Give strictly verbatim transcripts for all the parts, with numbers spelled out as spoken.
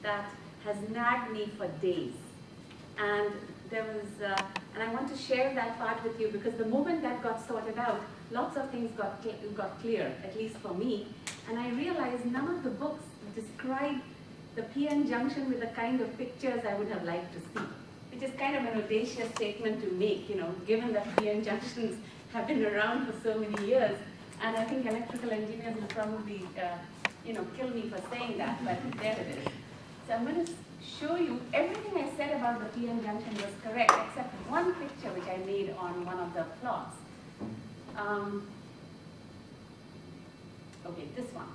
that has nagged me for days. And there was, uh, and I want to share that part with you because the moment that got sorted out, lots of things got, cl got clear, at least for me. And I realized none of the books describe the P N junction with the kind of pictures I would have liked to see, which is kind of an audacious statement to make, you know, given that P N junctions have been around for so many years. And I think electrical engineers will probably, uh, you know, kill me for saying that, but there it is. So I'm going to show you everything I said about the P N junction was correct, except one picture which I made on one of the plots. Um, okay, this one.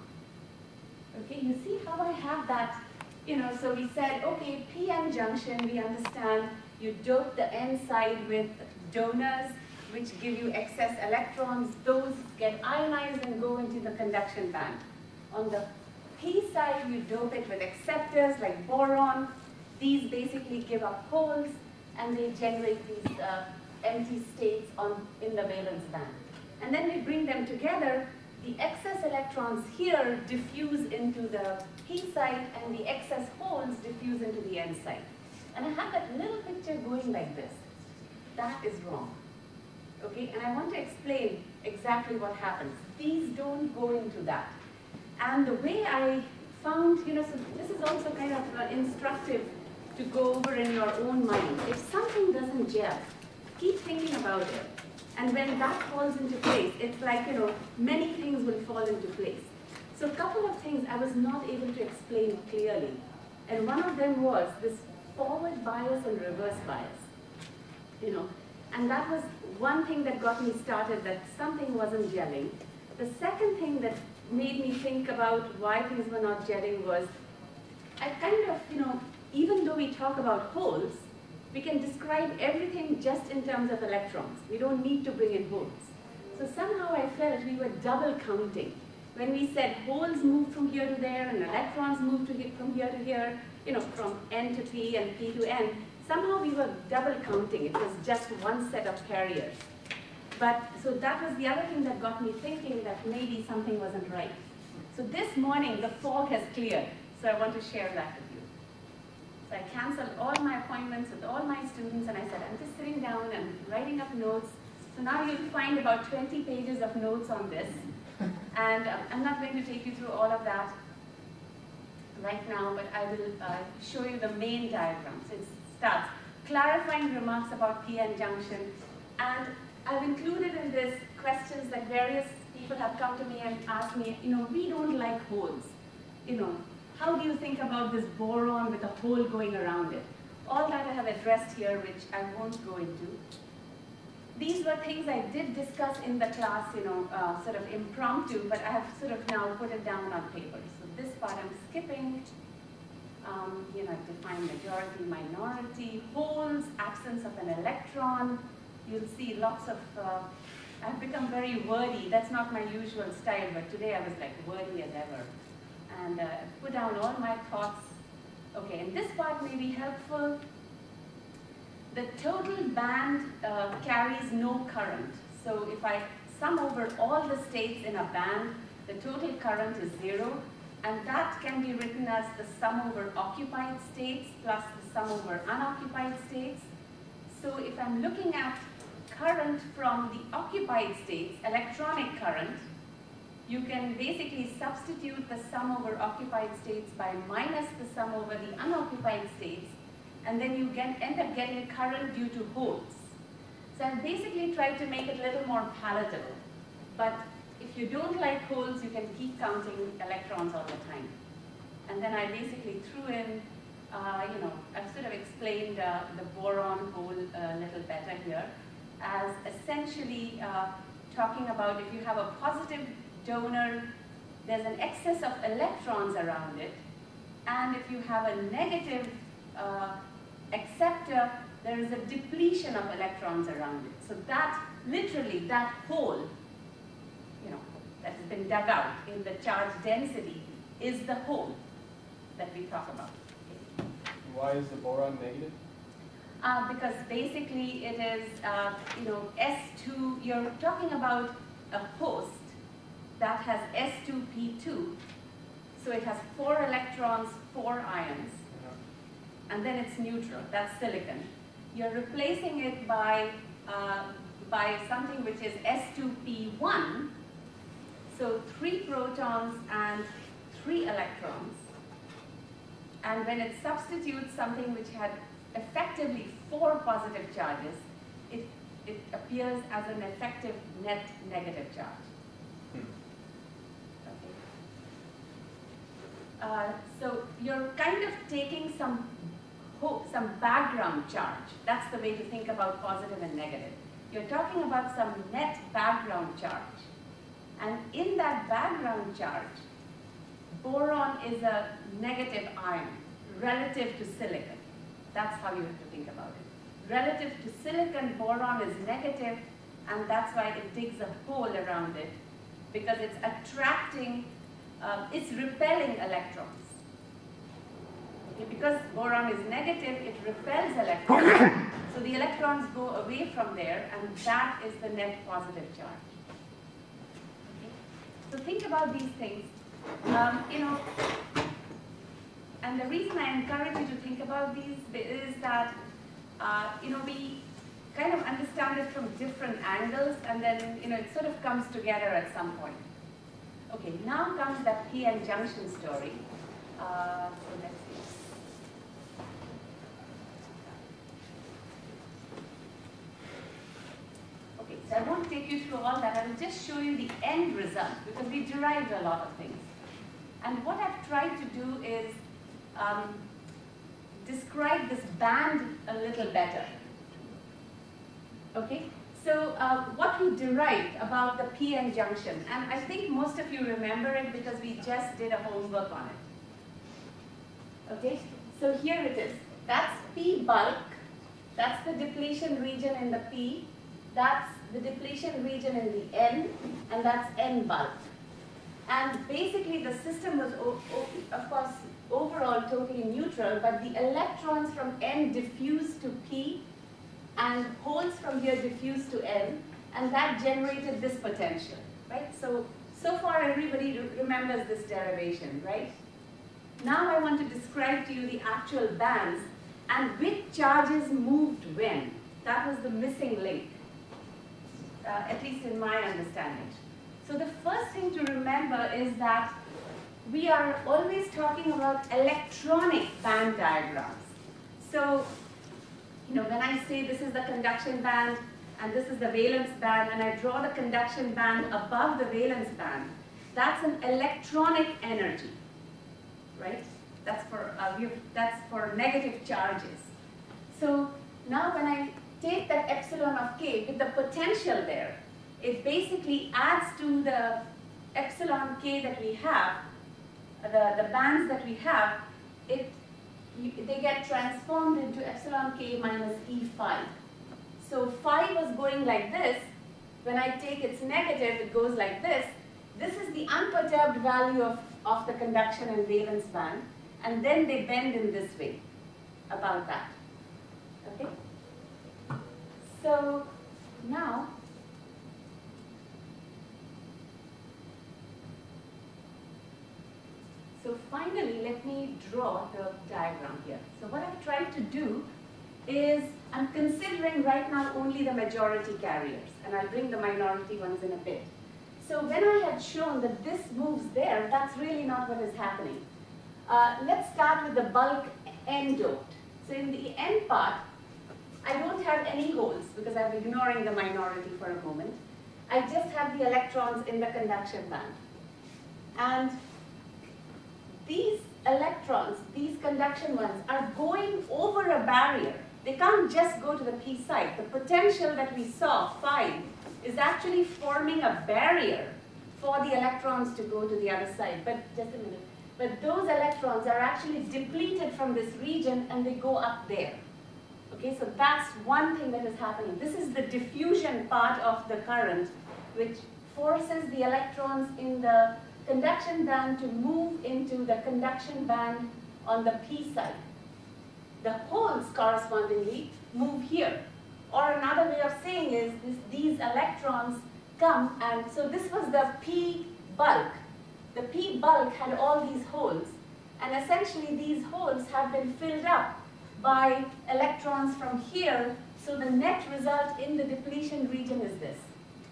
Okay, you see how I have that, you know, so we said, okay, P N junction, we understand you dope the N side with donors, which give you excess electrons. Those get ionized and go into the conduction band. On the P side, you dope it with acceptors like boron. These basically give up holes, and they generate these uh, empty states on, in the valence band. And then we bring them together. The excess electrons here diffuse into the P side, and the excess holes diffuse into the N side. And I have that little picture going like this. That is wrong. Okay, and I want to explain exactly what happens. These don't go into that. And the way I found, you know, so this is also kind of uh, instructive to go over in your own mind. If something doesn't gel, keep thinking about it. And when that falls into place, it's like, you know, many things will fall into place. So a couple of things I was not able to explain clearly. And one of them was this forward bias and reverse bias. You know, and that was one thing that got me started, that something wasn't gelling. The second thing that made me think about why things were not gelling was, I kind of, you know, even though we talk about holes, we can describe everything just in terms of electrons. We don't need to bring in holes. So somehow I felt we were double counting. When we said holes move from here to there and electrons move to he from here to here, you know, from N to P and P to N, somehow we were double counting. It was just one set of carriers. But, so that was the other thing that got me thinking that maybe something wasn't right. So this morning, the fog has cleared. So I want to share that with you. So I canceled all my appointments with all my students, and I said, I'm just sitting down and writing up notes. So now you'll find about twenty pages of notes on this. And um, I'm not going to take you through all of that right now, but I will uh, show you the main diagram. So it starts, clarifying remarks about P N junction. And I've included in this questions that various people have come to me and asked me, you know, we don't like holes. You know, how do you think about this boron with a hole going around it? All that I have addressed here, which I won't go into. These were things I did discuss in the class, you know, uh, sort of impromptu, but I have sort of now put it down on paper. So this part I'm skipping. Um, you know, define majority, minority, holes, absence of an electron. You'll see lots of, uh, I've become very wordy. That's not my usual style, but today I was like wordy as ever. And uh, put down all my thoughts. Okay, and this part may be helpful. The total band uh, carries no current. So if I sum over all the states in a band, the total current is zero. And that can be written as the sum over occupied states plus the sum over unoccupied states. So if I'm looking at current from the occupied states, electronic current, you can basically substitute the sum over occupied states by minus the sum over the unoccupied states, and then you get, end up getting current due to holes. So I've basically tried to make it a little more palatable. But if you don't like holes, you can keep counting electrons all the time. And then I basically threw in, uh, you know, I've sort of explained uh, the boron hole a little better here, as essentially uh, talking about if you have a positive donor, there's an excess of electrons around it, and if you have a negative uh, acceptor, there is a depletion of electrons around it. So that, literally, that hole, you know, that has been dug out in the charge density is the hole that we talk about. Okay. Why is the boron negative? Uh, because basically it is, uh, you know, S two, you're talking about a host that has S two P two. So it has four electrons, four ions. and then it's neutral, that's silicon. You're replacing it by, uh, by something which is S two P one, so three protons and three electrons. And when it substitutes something which had effectively four positive charges, it, it appears as an effective net negative charge. Hmm. Okay. Uh, so you're kind of taking some hope, some background charge. That's the way to think about positive and negative. You're talking about some net background charge. And in that background charge, boron is a negative ion relative to silicon. That's how you have to think about it. Relative to silicon, boron is negative, and that's why it digs a hole around it, because it's attracting, uh, it's repelling electrons. Okay, because boron is negative, it repels electrons. So the electrons go away from there, and that is the net positive charge. Okay? So think about these things. Um, you know, and the reason I encourage you to think about these is that, uh, you know, we kind of understand it from different angles, and then, you know, it sort of comes together at some point. Okay, now comes that P N junction story. Uh, so let's see. Okay, so I won't take you through all that. I will just show you the end result, because we derived a lot of things. And what I've tried to do is um, describe this band a little better. Okay, so uh, what we derived about the P N junction, and I think most of you remember it because we just did a homework on it. Okay, so here it is. That's P bulk, that's the depletion region in the P, that's the depletion region in the N, and that's N bulk. And basically the system was, of course, overall totally neutral, but the electrons from N diffused to P, and holes from here diffused to N, and that generated this potential, right? So, so far everybody remembers this derivation, right? Now I want to describe to you the actual bands and which charges moved when. That was the missing link, uh, at least in my understanding. So the first thing to remember is that we are always talking about electronic band diagrams. So, you know, when I say this is the conduction band and this is the valence band, and I draw the conduction band above the valence band, that's an electronic energy, right? That's for, uh, that's for negative charges. So now when I take that epsilon of k with the potential there, it basically adds to the epsilon k that we have, the, the bands that we have, it, you, they get transformed into epsilon k minus E phi. So phi was going like this. When I take its negative, it goes like this. This is the unperturbed value of, of the conduction and valence band, and then they bend in this way, about that. Okay? So now, So finally, let me draw the diagram here. So what I've tried to do is, I'm considering right now only the majority carriers, and I'll bring the minority ones in a bit. So when I had shown that this moves there, that's really not what is happening. Uh, let's start with the bulk N doped. So in the N part, I don't have any holes because I'm ignoring the minority for a moment. I just have the electrons in the conduction band. And these electrons, these conduction ones, are going over a barrier. They can't just go to the P side. The potential that we saw, phi, is actually forming a barrier for the electrons to go to the other side. But just a minute. But those electrons are actually depleted from this region and they go up there. Okay, so that's one thing that is happening. This is the diffusion part of the current, which forces the electrons in the conduction band to move into the conduction band on the P side. The holes correspondingly move here. Or another way of saying is this, these electrons come, and so this was the P bulk. The P bulk had all these holes, and essentially these holes have been filled up by electrons from here, so the net result in the depletion region is this.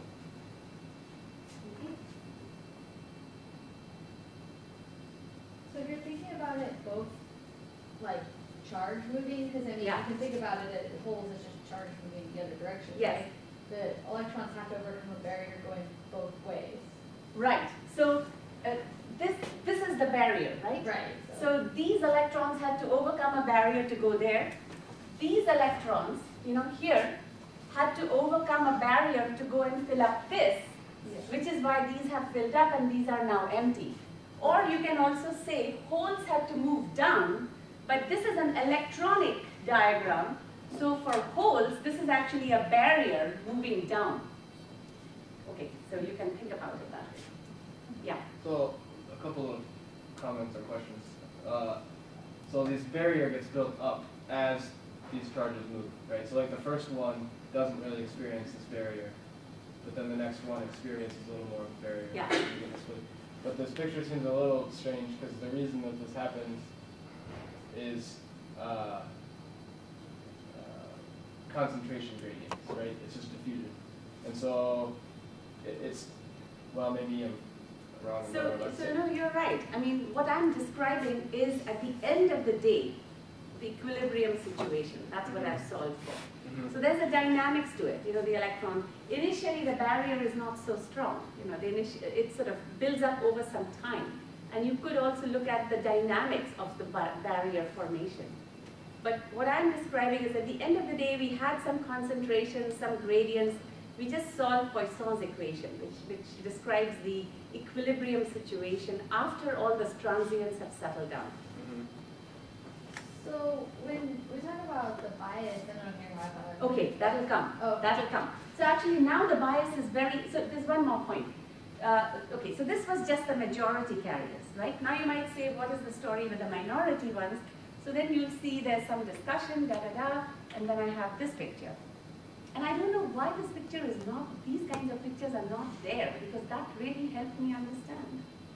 Okay. So if you're thinking about it both like charge moving, because I mean, Yeah. you can think about it as holes as just charge moving the other direction, Yes. right? The electrons have to overcome a barrier going both ways. Right. So uh, this this is the barrier, right? Right. So these electrons had to overcome a barrier to go there. These electrons, you know, here, had to overcome a barrier to go and fill up this, Yeah. which is why these have filled up and these are now empty. Or you can also say holes had to move down, but this is an electronic diagram. So for holes, this is actually a barrier moving down. Okay, so you can think about it that way. Yeah. So, a couple of comments or questions. Uh, so this barrier gets built up as these charges move, right? So like the first one doesn't really experience this barrier, but then the next one experiences a little more barrier. Yeah. But this picture seems a little strange because the reason that this happens is uh, uh, concentration gradients, right? It's just diffusion. And so it, it's, well, maybe I'm wrong. So, about what I'm so saying. no, you're right. I mean, what I'm describing is at the end of the day, the equilibrium situation. That's what I've solved for. Mhm. So there's a dynamics to it. You know, the electron, initially the barrier is not so strong. You know, the initi it sort of builds up over some time. And you could also look at the dynamics of the bar barrier formation. But what I'm describing is at the end of the day, we had some concentrations, some gradients. We just solved Poisson's equation, which, which describes the equilibrium situation after all the transients have settled down. Mhm. So when we talk about the bias, I don't know if you're talking about. Okay, that'll come. Oh. That'll come. So actually now the bias is very, so there's one more point. Uh, okay, so this was just the majority carriers, right? Now you might say, what is the story with the minority ones? So then you'll see there's some discussion, da da da, and then I have this picture. And I don't know why this picture is not, these kinds of pictures are not there, because that really helped me understand.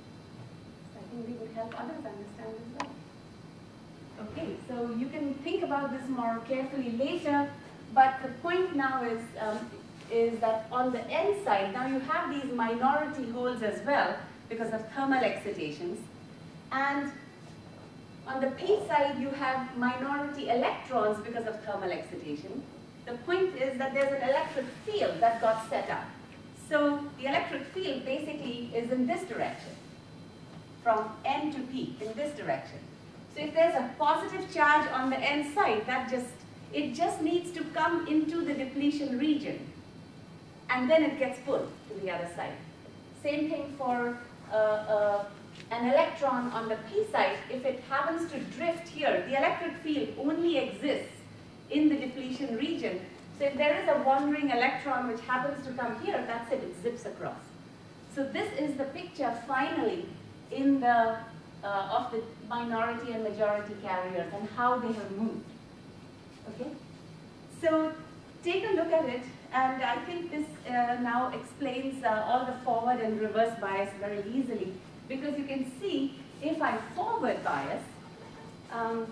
I think they would help others understand as well. Okay, so you can think about this more carefully later, but the point now is, um, is that on the N side, now you have these minority holes as well because of thermal excitations. And on the P side, you have minority electrons because of thermal excitation. The point is that there's an electric field that got set up. So the electric field basically is in this direction, from N to P, in this direction. So if there's a positive charge on the N side, that just, it just needs to come into the depletion region, and then it gets pulled to the other side. Same thing for uh, uh, an electron on the P side. If it happens to drift here, the electric field only exists in the depletion region. So if there is a wandering electron which happens to come here, that's it, it zips across. So this is the picture finally in the, uh, of the minority and majority carriers and how they have moved. Okay? So take a look at it, and I think this uh, now explains uh, all the forward and reverse bias very easily, because you can see if I forward bias, um,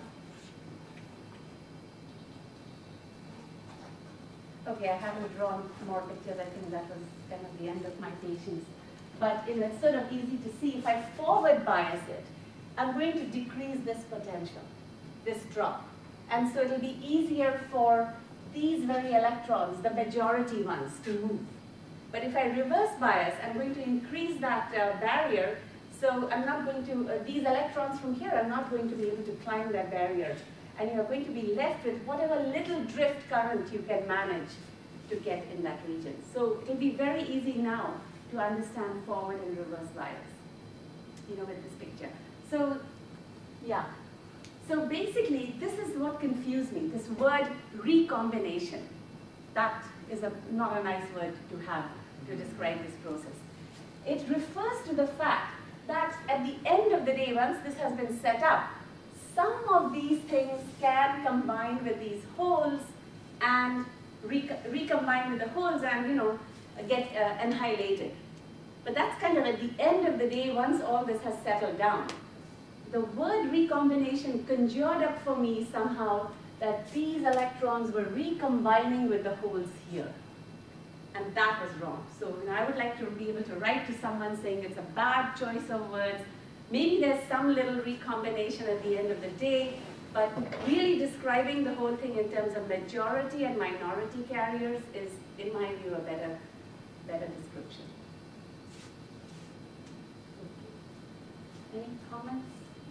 okay, I haven't drawn more pictures. I think that was kind of the end of my patience. But in it's sort of easy to see, if I forward bias it, I'm going to decrease this potential, this drop. And so it'll be easier for these very electrons, the majority ones, to move. But if I reverse bias, I'm going to increase that uh, barrier. So I'm not going to, uh, these electrons from here are not going to be able to climb that barrier. And you're going to be left with whatever little drift current you can manage to get in that region. So it'll be very easy now to understand forward and reverse bias, you know, with this picture. So, yeah. So basically, this is what confused me, this word recombination. That is a, not a nice word to have to describe this process. It refers to the fact that at the end of the day, once this has been set up, some of these things can combine with these holes and re recombine with the holes and, you know, get uh, annihilated. But that's kind of at the end of the day, once all this has settled down. The word recombination conjured up for me somehow that these electrons were recombining with the holes here. And that was wrong. So you know, I would like to be able to write to someone saying it's a bad choice of words. Maybe there's some little recombination at the end of the day, but really describing the whole thing in terms of majority and minority carriers is, in my view, a better, better description. Any comments?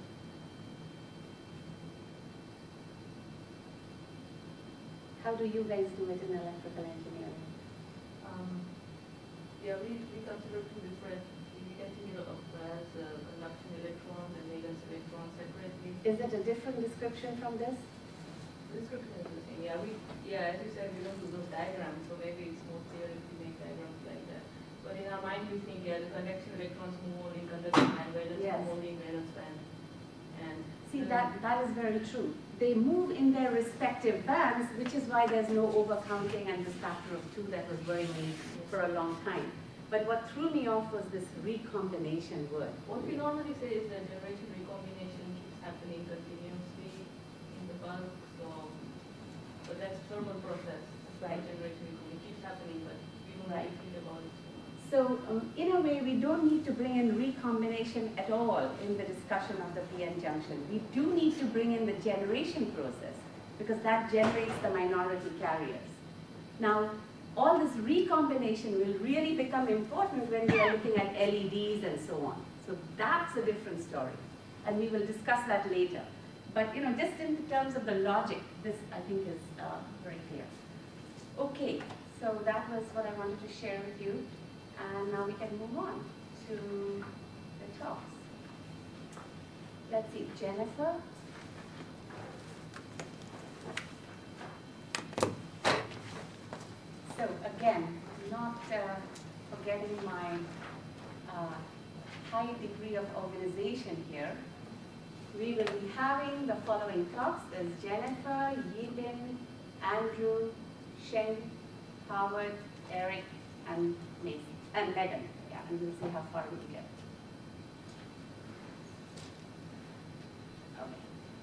How do you guys do it in electrical engineering? Um, yeah, we, we consider two different, we can think of as uh, conduction electrons and valence electrons separately. Is it a different description from this? The description is the same. Yeah, we, yeah, as you said, we don't do those diagrams, so maybe it's more clear if we make diagrams like that. But in our mind, we think, yeah, the conduction electrons move only conduction band, valence Yes. move only valence band. And See, uh, that, that is very true. They move in their respective bands, which is why there's no overcounting and this factor of two that was worrying me for a long time. But what threw me off was this recombination word. What we normally say is that generation recombination keeps happening continuously in the bulk, so, but that's thermal process. That's why Right. generation recombination keeps happening, but we don't Right. really think about it so much. So um, in a way, we don't need to bring in recombination at all in the discussion of the P N junction. We do need to bring in the generation process because that generates the minority carriers. Now, all this recombination will really become important when we are looking at L E Ds and so on. So that's a different story, and we will discuss that later. But you know, just in terms of the logic, this I think is uh, very clear. Okay, so that was what I wanted to share with you. And now we can move on to the talks. Let's see, Jennifer. So again, not uh, forgetting my uh, high degree of organization here. We will be having the following talks. There's Jennifer, Yibin, Andrew, Sheng, Howard, Eric, and Macy. And Megan, yeah, and we'll see how far we get. Okay.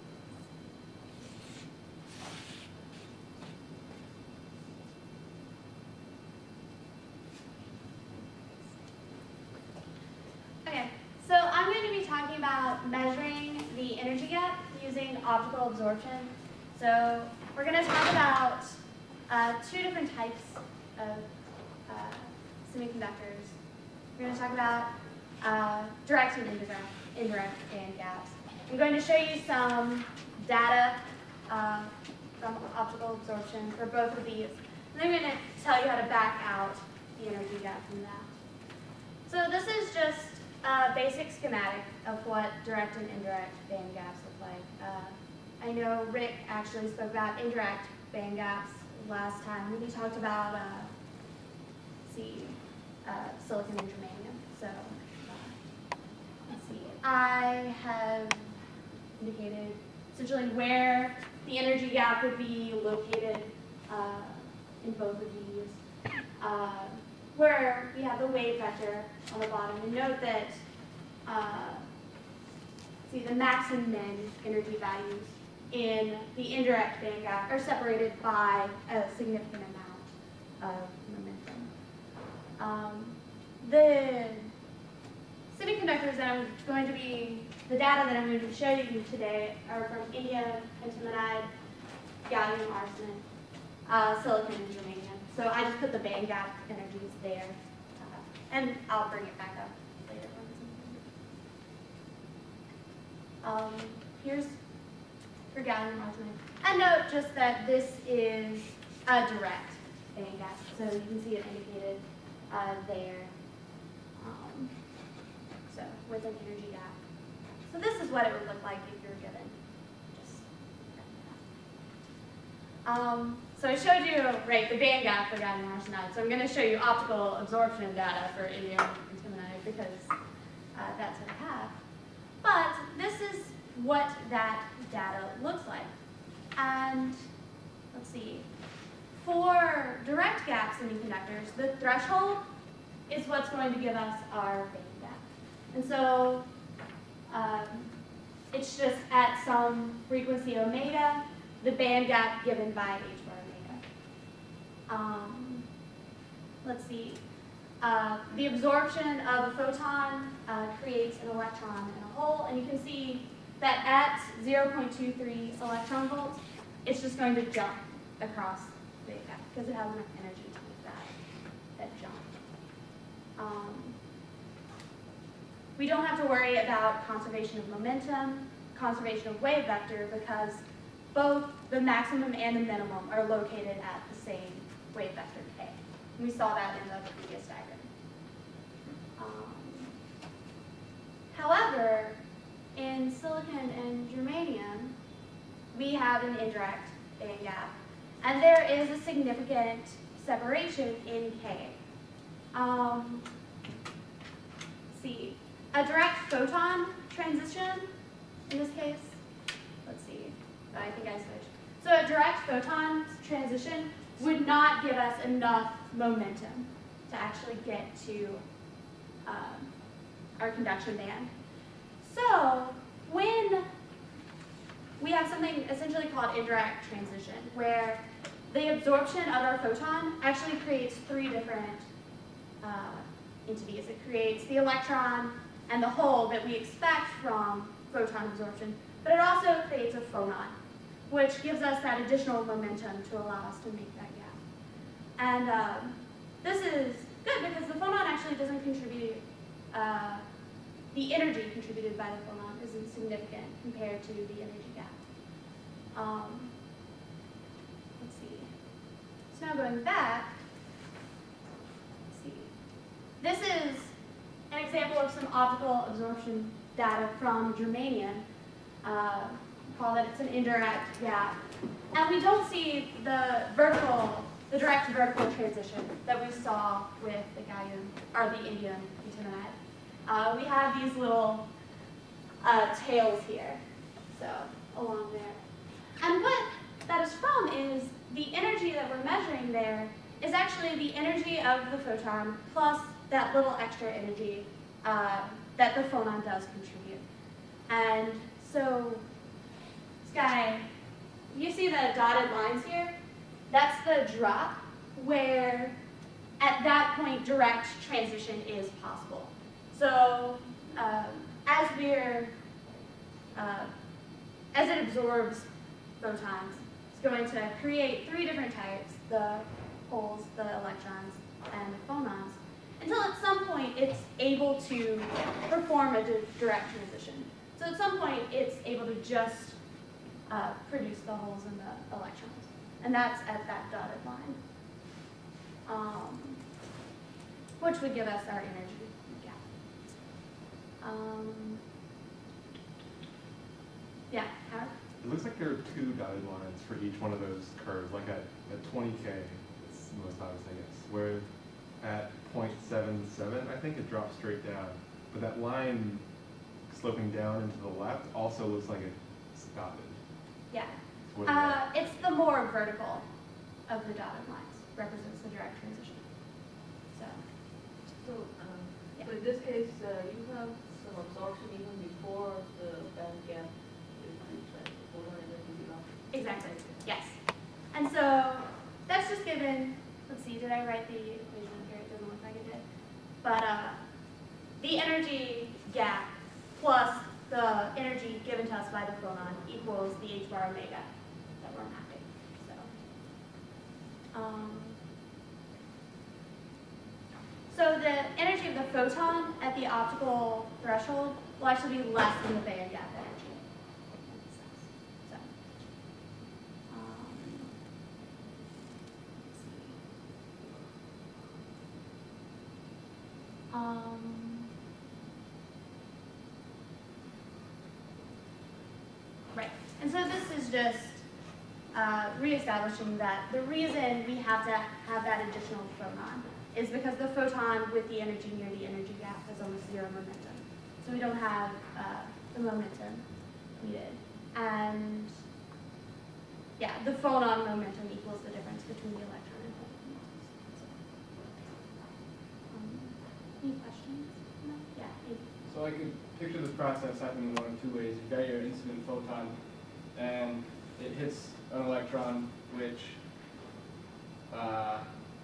Okay, so I'm going to be talking about measuring the energy gap using optical absorption. So we're going to talk about uh, two different types of uh, semiconductors. We're going to talk about uh, direct and indirect, indirect band gaps. I'm going to show you some data uh, from optical absorption for both of these. And then I'm going to tell you how to back out the energy gap from that. So this is just a basic schematic of what direct and indirect band gaps look like. Uh, I know Rick actually spoke about indirect band gaps last time when he talked about uh, see, uh, silicon and germanium. So uh, let's see. I have indicated essentially where the energy gap would be located uh, in both of these. Uh, where we have the wave vector on the bottom. And note that, uh, see, the max and min energy values in the indirect band gap are separated by a significant amount of momentum. Um, the semiconductors that I'm going to be, the data that I'm going to show you today are from indium, antimonide, gallium arsenide, uh, silicon, and germanium. So I just put the band gap energies there, uh, and I'll bring it back up later. Um, here's for gallium arsenide. And note just that this is a direct band gap, so you can see it indicated uh, there. Um, so with an energy gap. So this is what it would look like if you're given just um, so I showed you, right, the band gap for gallium arsenide. So I'm going to show you optical absorption data for indium antimonide because uh, that's what I have. But this is what that data looks like. And let's see, for direct gap semiconductors, the threshold is what's going to give us our band gap. And so um, it's just at some frequency omega, the band gap given by h bar omega. Um, let's see. Uh, the absorption of a photon uh, creates an electron in a hole, and you can see that at zero point two three electron volts, it's just going to jump across the gap because it has enough energy to make that, that jump. Um, we don't have to worry about conservation of momentum, conservation of wave vector, because both the maximum and the minimum are located at the same wave vector k. And we saw that in the previous diagram. Um, however, in silicon and germanium, we have an indirect band gap, and there is a significant separation in K. Um, let's see, a direct photon transition, in this case, let's see, I think I switched. So a direct photon transition would not give us enough momentum to actually get to um, our conduction band. So when we have something essentially called indirect transition, where the absorption of our photon actually creates three different uh, entities. It creates the electron and the hole that we expect from photon absorption, but it also creates a phonon, which gives us that additional momentum to allow us to make that gap. And um, this is good because the phonon actually doesn't contribute, uh, the energy contributed by the phonon isn't significant compared to the energy gap. Um, let's see. So now going back, let's see. This is an example of some optical absorption data from germanium. Uh, call that it's an indirect gap. And we don't see the vertical, the direct vertical transition that we saw with the gallium, or the indium antimonide. Uh, we have these little uh, tails here, so along there. And what that is from is the energy that we're measuring there is actually the energy of the photon plus that little extra energy uh, that the phonon does contribute. And so, Sky, you see the dotted lines here? That's the drop where at that point direct transition is possible. So um, as we're, uh, as it absorbs photons, it's going to create three different types, the holes, the electrons, and the phonons, until at some point it's able to perform a direct transition. So at some point it's able to just uh, produce the holes and the electrons. And that's at that dotted line, um, which would give us our energy gap. Um, yeah, Howard? It looks like there are two dotted lines for each one of those curves, like at, at twenty K, it's the most obvious, I guess, where at zero point seven seven, I think it drops straight down. But that line sloping down into the left also looks like it's dotted. Yeah. What is Uh, that? it's the more vertical of the dotted lines, represents the direct transition. So, So, um, Yeah. so in this case, uh, you have some absorption even before the band gap is reached, right? The photon energy enough. exactly, yes. And so, that's just given, let's see, did I write the equation here? It doesn't look like I did. But uh, the energy gap plus the energy given to us by the phonon equals the h bar omega that we're mapping. So, um, so the energy of the photon at the optical threshold will actually be less than the band gap energy. So, um, let's see. Um, Right, and so this is just uh, reestablishing that the reason we have to have that additional photon is because the photon with the energy near the energy gap has almost zero momentum. So we don't have uh, the momentum needed. And yeah, the phonon momentum equals the difference between the electron and photon. So, um, any questions? No? Yeah, thank you. So I could picture this process happening one of two ways. You've got your incident photon, and it hits an electron which, uh,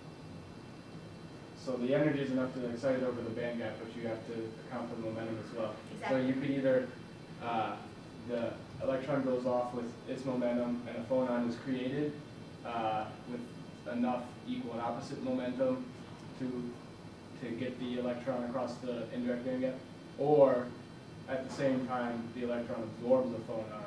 so the energy is enough to excite it over the band gap, but you have to account for the momentum as well. Exactly. So you could either, uh, the electron goes off with its momentum and a phonon is created uh, with enough equal and opposite momentum to, to get the electron across the indirect band gap, or at the same time the electron absorbs the phonon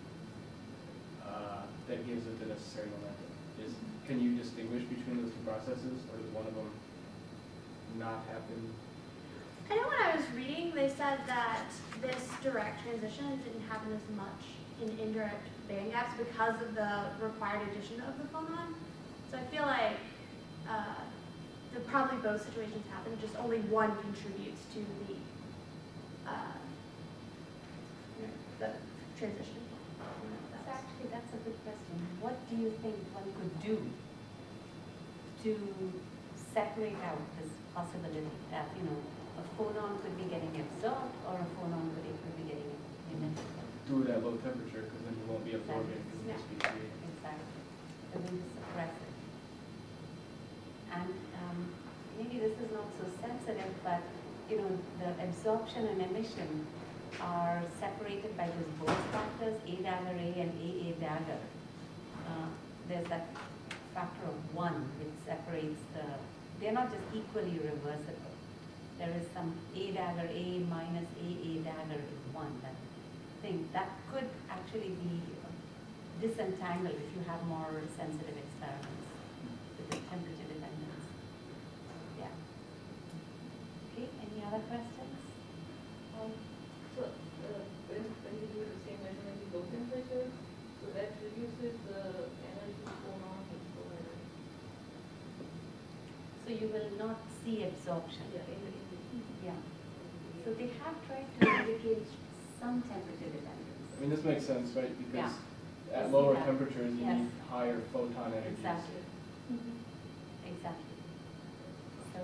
uh, that gives it the necessary momentum. Is, can you distinguish between those two processes, or does one of them not happen? I know when I was reading, they said that this direct transition didn't happen as much in indirect band gaps because of the required addition of the phonon. So I feel like uh, the, probably both situations happen, just only one contributes to the, uh, you know, the transition. So actually, that's a good question. What do you think one could do to separate out this possibility that, you know, a phonon could be getting absorbed or a phonon could, could be getting emitted? Do it at low temperature, because then you won't be absorbing because Yeah. it's created. Exactly. They're going to suppress it. And um, maybe this is not so sensitive, but, you know, the absorption and emission are separated by those Bose factors, A dagger A and A A dagger. Uh, there's that factor of one which separates the, they're not just equally reversible. There is some A dagger A minus A A dagger is one. That thing that could actually be disentangled if you have more sensitive experiments with the temperature dependence. Yeah. Okay, any other questions? Um, so, uh, when, when you do the same measurement in low temperature, so that reduces the energy phonon and phonon. So you will not see absorption. Yeah, in the, in the Yeah. So they have tried to indicate some temperature dependence. I mean, this makes sense, right? Because I at see lower that. temperatures, you Yes. need higher photon energies. Exactly. Exactly. So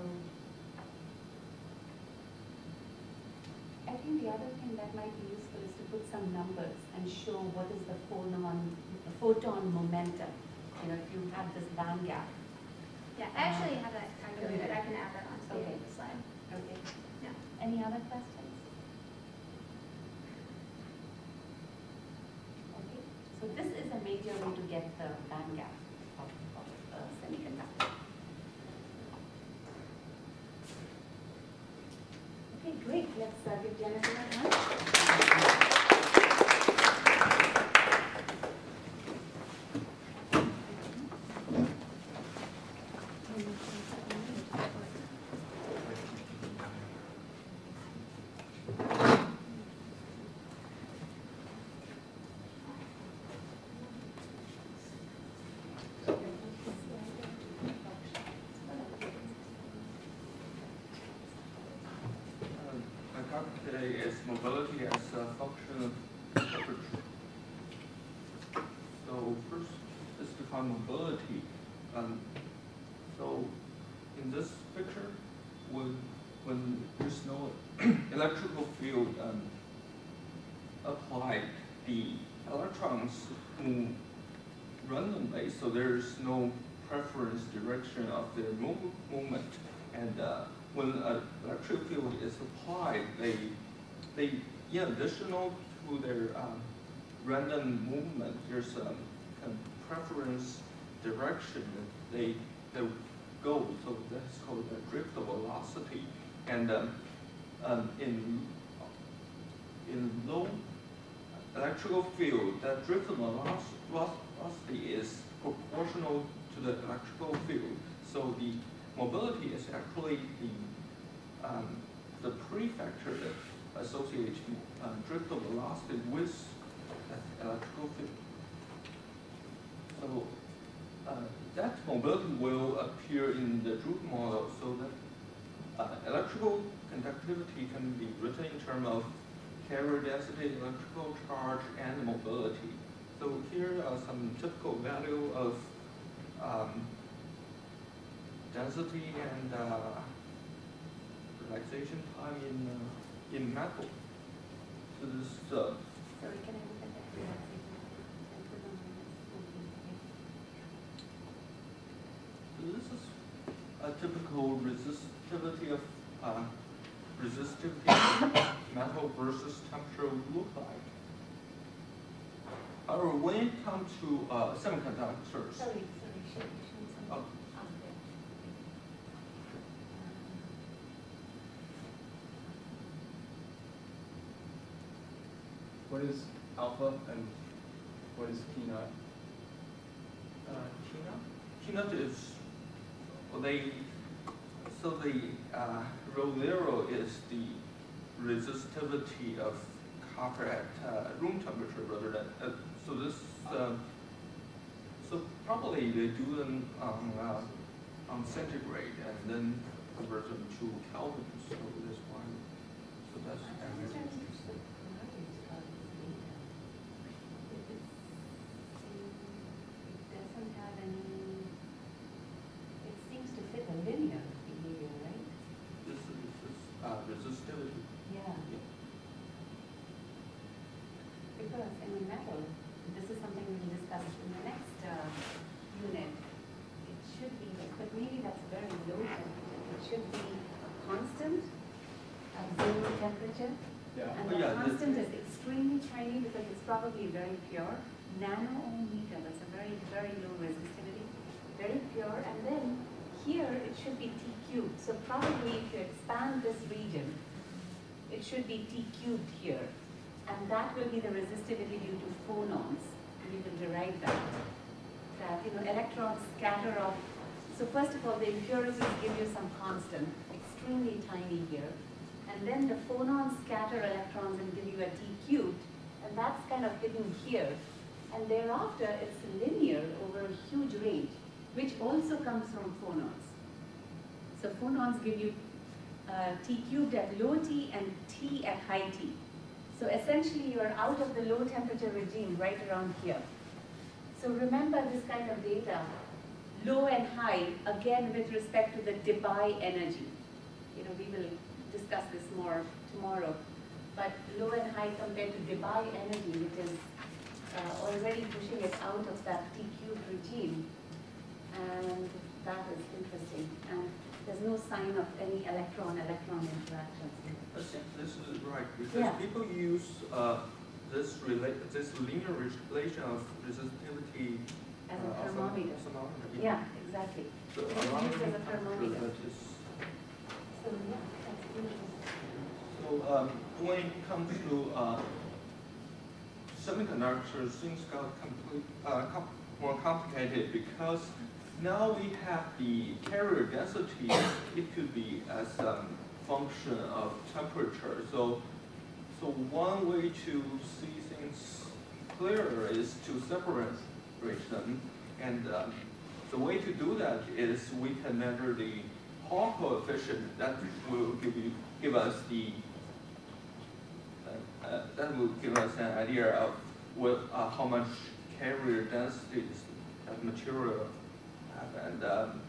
I think the other thing that might be useful is to put some numbers and show what is the phonon, the photon momentum. You know, if you have this band gap. Yeah, I actually have that calculated. I can add that onto the end of the slide. Okay. Yeah. Any other questions? Okay. So this is a major way to get the band gap of, of a semiconductor. Okay, great. Let's uh, give Jennifer a hand. My topic today is mobility as a function of temperature. So first, let's define mobility. Um, so in this picture, when, when there's no electrical field um, applied, the electrons move randomly, so there's no preference direction of their move, movement. And uh, when an electric field is applied, they, they, in additional to their um, random movement, there's a, a preference direction that they, they go. So that's called the drift velocity. And um, um, in, in low electrical field, that drift velocity is proportional to the electrical field. So the mobility is actually the um, the prefactor that associates uh, drift velocity with that electrical field. So uh, that mobility will appear in the Drude model, so that uh, electrical conductivity can be written in terms of carrier density, electrical charge, and mobility. So here are some typical value of um, density and uh, relaxation time in uh, in metal. So this uh, Sorry, can I look at that relaxation? a typical resistivity of uh, resistivity of metal versus temperature would look like. However, when it comes to uh, semiconductors, Sorry, sorry, show, show something. Oh. Up there. What is alpha and what is P naught? uh, T naught, T naught is, well, they, so the uh, rho zero is the resistivity of copper at uh, room temperature rather than, uh, so this, um, so probably they do them on, uh, on centigrade and then convert them to Kelvin, so that's why, so that's. I'm just trying to understand why it's called this data. It is, it doesn't have any, it seems to fit a linear behavior, right? This is, this is uh, resistivity. Yeah. Because in a metal, this is something we'll discuss in the next uh, unit. It should be, but maybe that's very low temperature. It should be a constant at zero temperature. Yeah. And Oh, the yeah, the- constant is extremely tiny because it's probably very pure. Nano-ohm-meter, that's a very, very low resistivity. Very pure. And then here it should be T cubed. So probably if you expand this region, it should be T cubed here. And that will be the resistivity due to phonons. We will derive that. That, you know, electrons scatter off. So first of all, the impurities give you some constant, extremely tiny here. And then the phonons scatter electrons and give you a T cubed. And that's kind of hidden here. And thereafter, it's linear over a huge range, which also comes from phonons. So phonons give you uh, T cubed at low T and T at high T. So essentially, you are out of the low temperature regime right around here. So remember this kind of data, low and high, again with respect to the Debye energy. You know, we will discuss this more tomorrow. But low and high compared to Debye energy, which is uh, already pushing it out of that T cubed regime. And that is interesting. And there's no sign of any electron-electron interactions. I think this is right, because Yeah. people use uh, this rela- this linear relation of resistivity As uh, a of thermometer. thermometer. Yeah, exactly. So It's around used as a temperature thermometer. that is, So, yeah, that's interesting. so um, when it comes to uh, semiconductors, things got complete, uh, com- more complicated because now we have the carrier density. It could be as a function of temperature. So, so one way to see things clearer is to separate them. And um, the way to do that is we can measure the Hall coefficient. That will give you give us the uh, uh, that will give us an idea of what uh, how much carrier densities that material have. And um,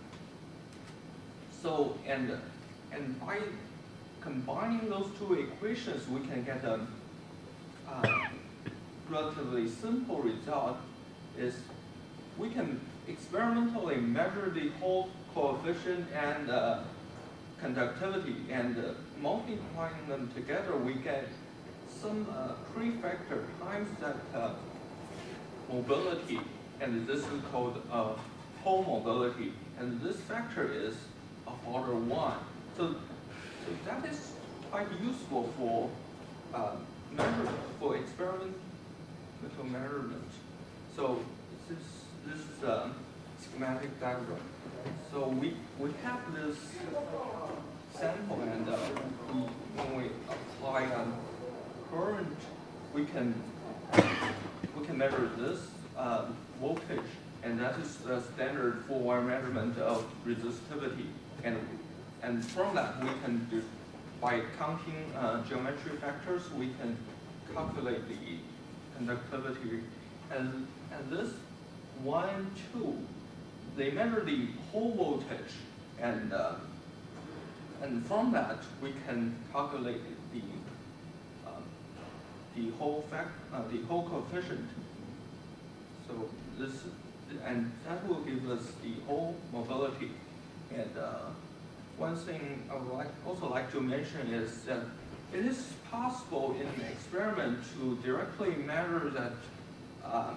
so and and by combining those two equations, we can get a uh, relatively simple result. Is we can experimentally measure the Hall coefficient and uh, conductivity, and uh, multiplying them together, we get some uh, prefactor times that uh, mobility, and this is called uh, Hall mobility, and this factor is of order one. So, so that is quite useful for uh, measure for experimental measurement. So this is this is a schematic diagram. So we we have this sample, and uh, we, when we apply a current, we can we can measure this uh, voltage, and that is the standard for our measurement of resistivity. And and from that we can do, by counting uh, geometry factors, we can calculate the conductivity. And and this one, two, they measure the Hall voltage, and uh, and from that we can calculate the uh, the Hall fact uh, the Hall coefficient. So this, and that will give us the Hall mobility. And uh, one thing I would like, also like to mention is that it is possible in an experiment to directly measure that uh,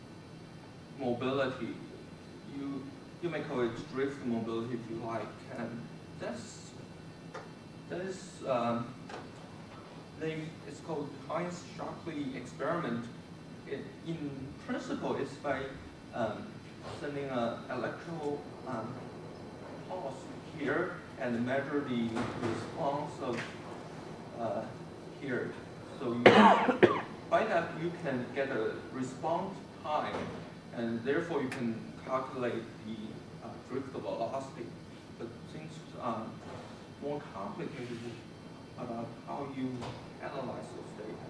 mobility. You, you may call it drift mobility if you like, and that's, that is, um, they, it's called Heinz-Shockley experiment. It, in principle, it's by um, sending an electrical um, pulse here and measure the response of uh, here. So you, by that you can get a response time, and therefore you can calculate the uh, drift velocity. But things are more complicated about how you analyze those data.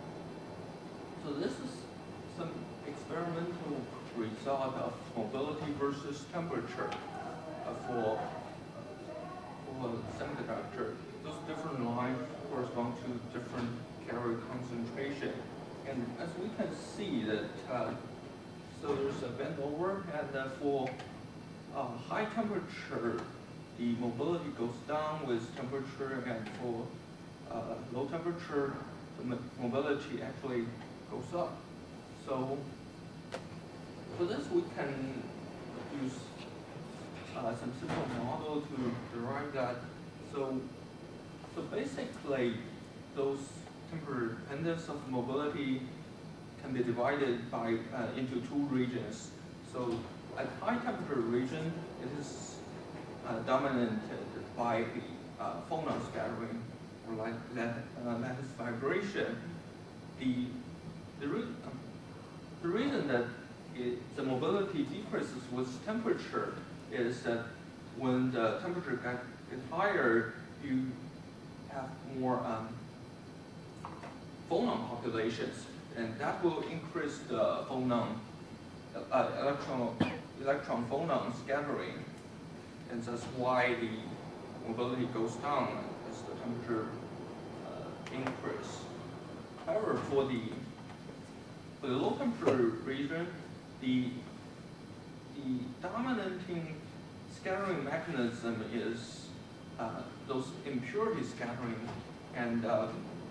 So this is some experimental result of mobility versus temperature uh, for, uh, for semiconductor. Those different lines correspond to different calorie concentration. And as we can see that, uh, so there's a bend over, and uh, for uh, high temperature, the mobility goes down with temperature, and for uh, low temperature, the mobility actually goes up. So for this, we can use uh, some simple model to derive that. So, so basically, those temperature dependence of mobility can be divided by uh, into two regions. So at high temperature region, it is uh, dominated by the uh, phonon scattering, or like that uh, lattice vibration. The the, re um, the reason that it, the mobility decreases with temperature is that when the temperature gets get higher, you have more um, phonon populations, and that will increase the phonon, uh, electron, electron phonon scattering, and that's why the mobility goes down as the temperature uh, increase. However, for the for the low temperature region, the the dominating scattering mechanism is uh, those impurity scattering, and uh,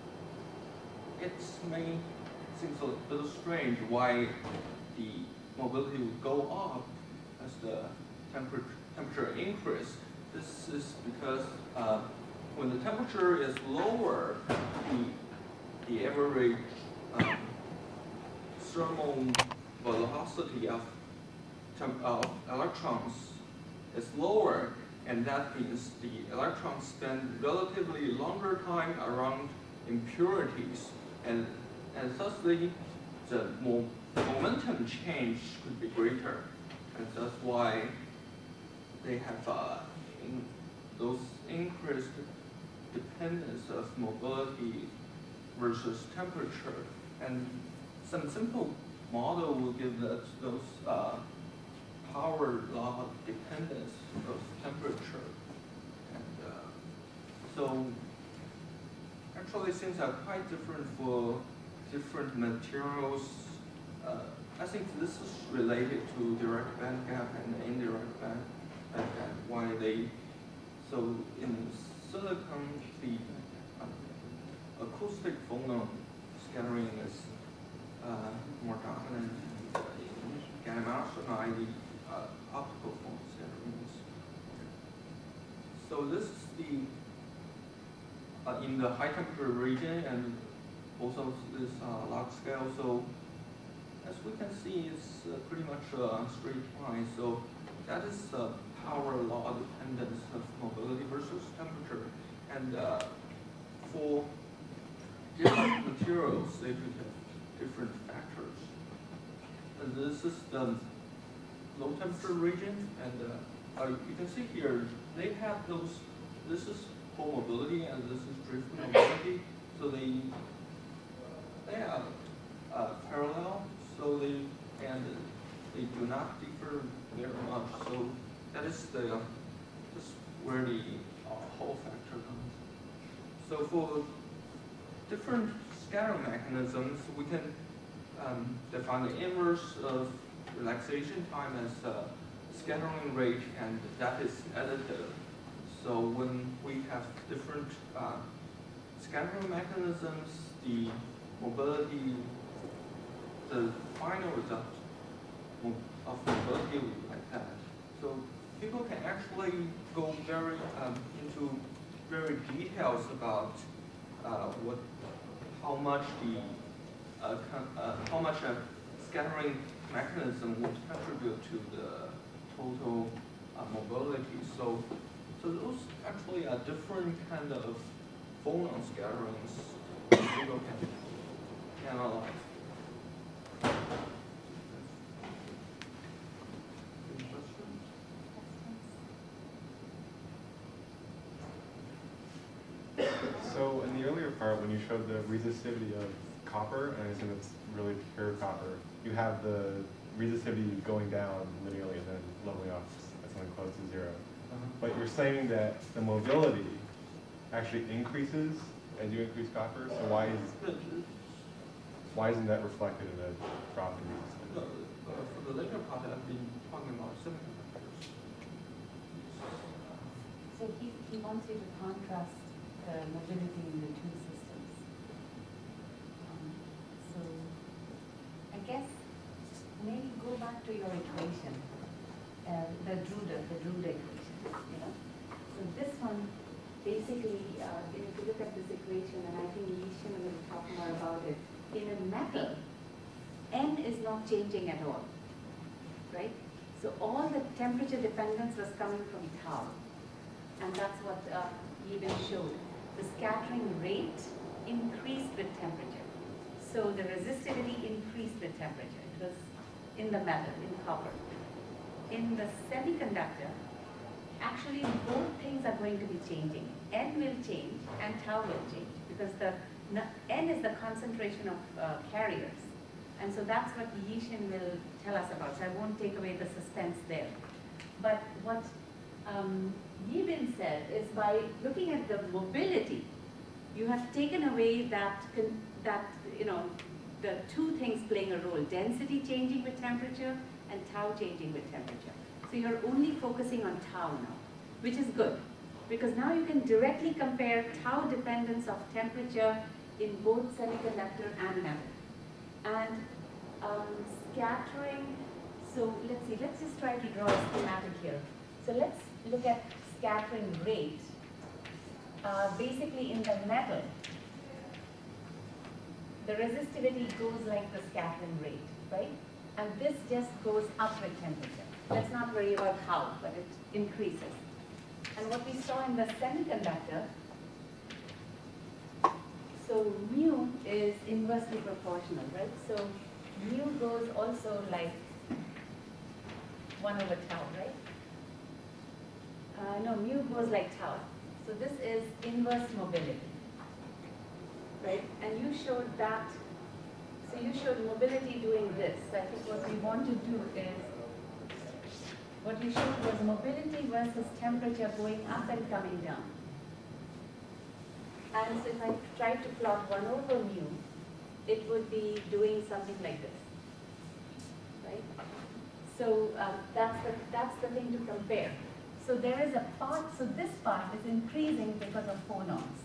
it may seems a little strange why the mobility would go up as the temperature temperature increase. This is because uh, when the temperature is lower, the the average um, thermal velocity of, of electrons is lower, and that means the electrons spend relatively longer time around impurities, and and thusly the mo momentum change could be greater, and that's why they have uh, in those increased dependence of mobility versus temperature. And some simple model will give that those uh, power law dependence of temperature. And uh, so actually things are quite different for different materials. Uh, I think this is related to direct band gap and indirect band, band gap, why they, so in silicon, the um, acoustic phonon scattering is uh, more dominant. In gallium arsenide, the uh, optical phonon scattering is. So this is the, uh, in the high temperature region, and also this uh, large scale. So as we can see, it's uh, pretty much a straight line. So that is uh, power law dependence of mobility versus temperature. And uh, for different materials, they could have different factors. And this is the low temperature region, and uh, uh, you can see here, they have those, this is pole mobility and this is drift mobility. So they, they are uh, parallel, so they, and they do not differ very much. So that is the, uh, just where the uh, Hall factor comes. So for different scattering mechanisms, we can um, define the inverse of relaxation time as uh, scattering rate, and that is additive. So when we have different uh, scattering mechanisms, the mobility, the final result of mobility will be like that. So people can actually go very um, into very details about uh, what, how much the, uh, con uh, how much a scattering mechanism would contribute to the total uh, mobility. So, so those actually are different kind of phonon scatterings people can analyze. Any questions? So in the earlier part, when you showed the resistivity of copper, and I assume it's really pure copper, you have the resistivity going down linearly and then leveling off at something close to zero. Uh-huh. But you're saying that the mobility actually increases as you increase copper, so why is why isn't that reflected in a drop in resistance? No, uh, for the later part, I've been talking about semiconductors. So he, he wants you to contrast the mobility in the two systems. Um, so I guess maybe go back to your equation, uh, the Drude, the Drude equation, you know. So this one, basically, uh, if you look at this equation, and I think Yishin will talk more about it, in a metal, N is not changing at all, right? So all the temperature dependence was coming from tau, and that's what uh, Yibin showed. The scattering rate increased with temperature. So the resistivity increased with temperature. It was in the metal, in copper. In the semiconductor, actually both things are going to be changing. N will change and tau will change because the N is the concentration of uh, carriers. And so that's what Yishin will tell us about. So I won't take away the suspense there. But what um, Yibin said is by looking at the mobility, you have taken away that, that, you know, the two things playing a role, density changing with temperature and tau changing with temperature. So you're only focusing on tau now, which is good, because now you can directly compare tau dependence of temperature in both semiconductor and metal. And um, scattering, so let's see, let's just try to draw a schematic here. So let's look at scattering rate. Uh, basically in the metal, the resistivity goes like the scattering rate, right? And this just goes up with temperature. Let's not worry about how, but it increases. And what we saw in the semiconductor, so mu is inversely proportional, right? So mu goes also like one over tau, right? Uh, no, mu goes like tau. So this is inverse mobility, right? And you showed that, so you showed mobility doing this. So I think what we want to do is, what you showed was mobility versus temperature going up and coming down. And so if I tried to plot one over mu, it would be doing something like this, right? So um, that's the that's the thing to compare. So there is a part, so this part is increasing because of phonons.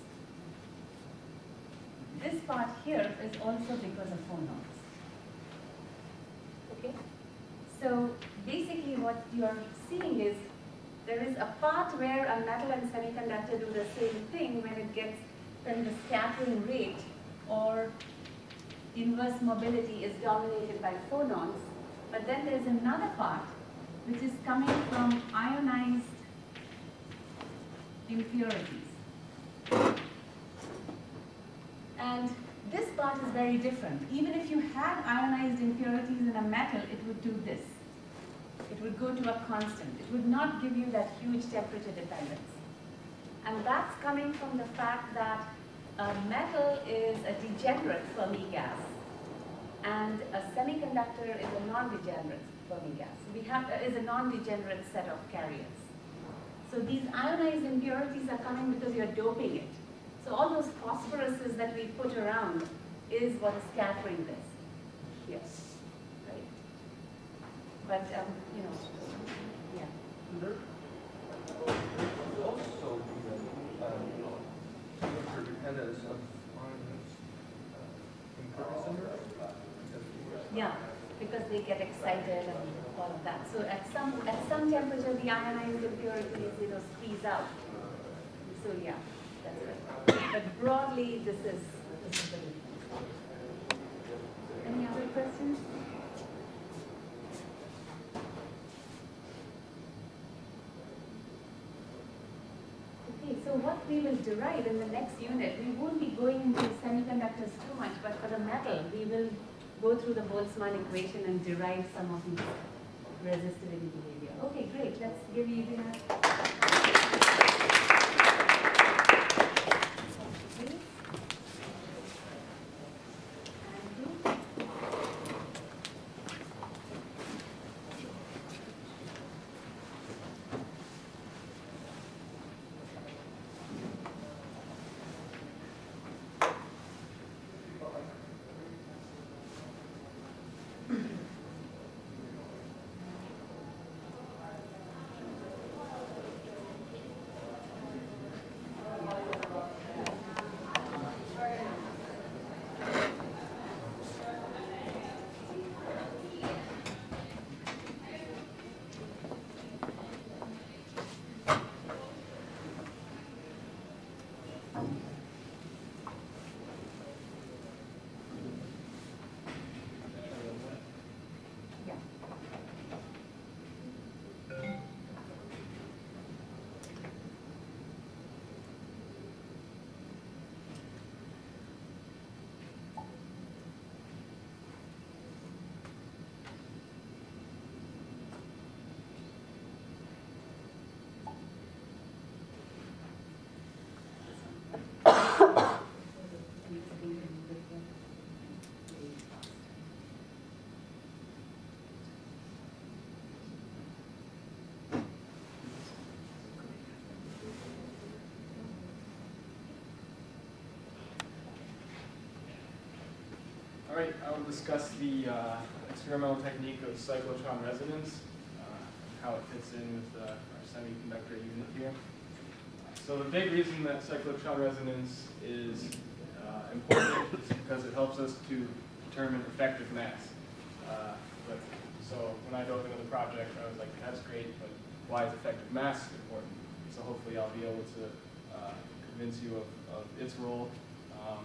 This part here is also because of phonons. Okay? So basically what you're seeing is there is a part where a metal and semiconductor do the same thing when it gets, when the scattering rate or inverse mobility is dominated by phonons. But then there's another part which is coming from ionized impurities. And this part is very different. Even if you had ionized impurities in a metal, it would do this. It would go to a constant. It would not give you that huge temperature dependence. And that's coming from the fact that a metal is a degenerate Fermi gas, and a semiconductor is a non-degenerate Fermi gas. We have uh, is a non-degenerate set of carriers. So these ionized impurities are coming because you're doping it. So all those phosphoruses that we put around is what is scattering this. Yes, right. But um, you know, Yeah. There could also be a um, interdependence of ions uh, in particular. Yeah, because they get excited and all of that. So at some at some temperature, the ionized impurities, you know, squeeze out. So yeah, that's right. But broadly, this is this is the way. Any other questions? Okay, so what we will derive in the next unit, we won't be going into semiconductors too much, but for the metal, we will go through the Boltzmann equation and derive some of these resistivity behavior. Okay, great. Let's give you the All right, I will discuss the uh, experimental technique of cyclotron resonance, uh, how it fits in with uh, our semiconductor unit here. So the big reason that cyclotron resonance is uh, important is because it helps us to determine effective mass. Uh, but, so when I dove into the project, I was like, that's great, but why is effective mass important? So hopefully I'll be able to uh, convince you of, of its role. Um,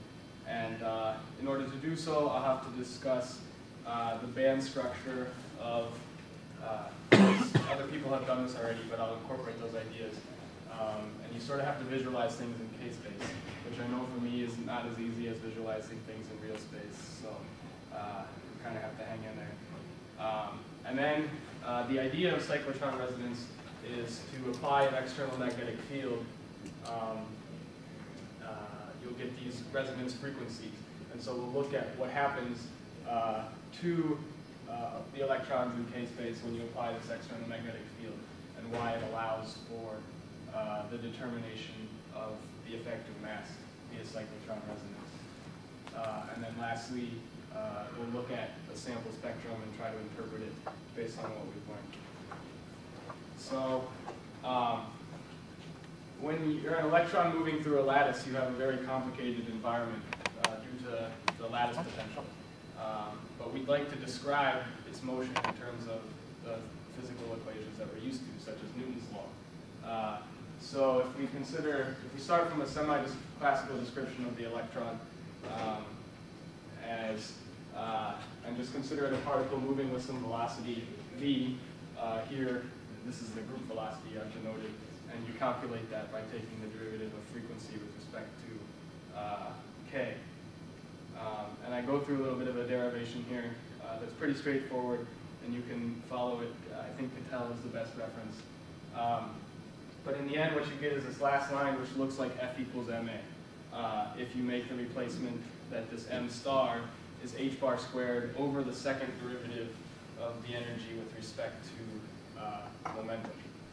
And uh, in order to do so, I'll have to discuss uh, the band structure of, uh, other people have done this already, but I'll incorporate those ideas. Um, and you sort of have to visualize things in K-space, which I know for me is not as easy as visualizing things in real space. So uh, you kind of have to hang in there. Um, and then uh, the idea of cyclotron resonance is to apply an external magnetic field. Um, You'll get these resonance frequencies. And so we'll look at what happens uh, to uh, the electrons in K-space when you apply this external magnetic field, and why it allows for uh, the determination of the effective mass via cyclotron resonance. Uh, and then lastly, uh, we'll look at a sample spectrum and try to interpret it based on what we've learned. So, um, when you're an electron moving through a lattice, you have a very complicated environment uh, due to the lattice potential. Um, but we'd like to describe its motion in terms of the physical equations that we're used to, such as Newton's law. Uh, so if we consider, if we start from a semi-classical description of the electron um, as, uh, and just consider it a particle moving with some velocity v, uh, here, this is the group velocity I've denoted. And you calculate that by taking the derivative of frequency with respect to uh, k. Um, and I go through a little bit of a derivation here uh, that's pretty straightforward, and you can follow it. I think Cattell is the best reference. Um, but in the end, what you get is this last line, which looks like F equals ma. Uh, if you make the replacement that this m star is h bar squared over the second derivative of the energy with respect to uh, momentum.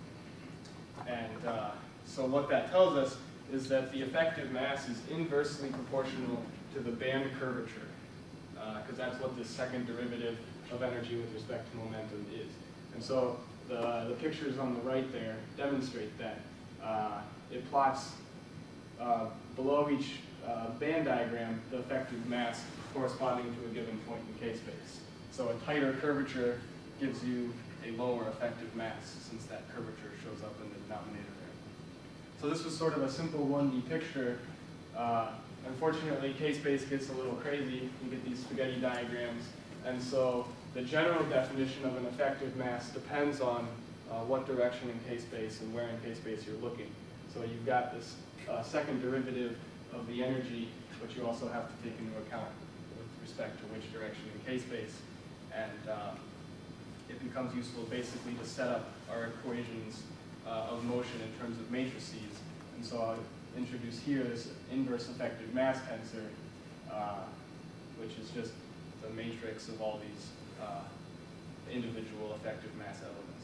And uh, so what that tells us is that the effective mass is inversely proportional to the band curvature, because uh, that's what the second derivative of energy with respect to momentum is. And so the, the pictures on the right there demonstrate that. Uh, it plots uh, below each uh, band diagram the effective mass corresponding to a given point in K-space. So a tighter curvature gives you a lower effective mass, since that curvature shows up in the denominator there. So this was sort of a simple one D picture. Uh, unfortunately, K-space gets a little crazy. You get these spaghetti diagrams. And so the general definition of an effective mass depends on uh, what direction in K-space and where in K-space you're looking. So you've got this uh, second derivative of the energy, but you also have to take into account with respect to which direction in K-space. And uh, it becomes useful basically to set up our equations uh, of motion in terms of matrices. And so I'll introduce here this inverse effective mass tensor, uh, which is just the matrix of all these uh, individual effective mass elements.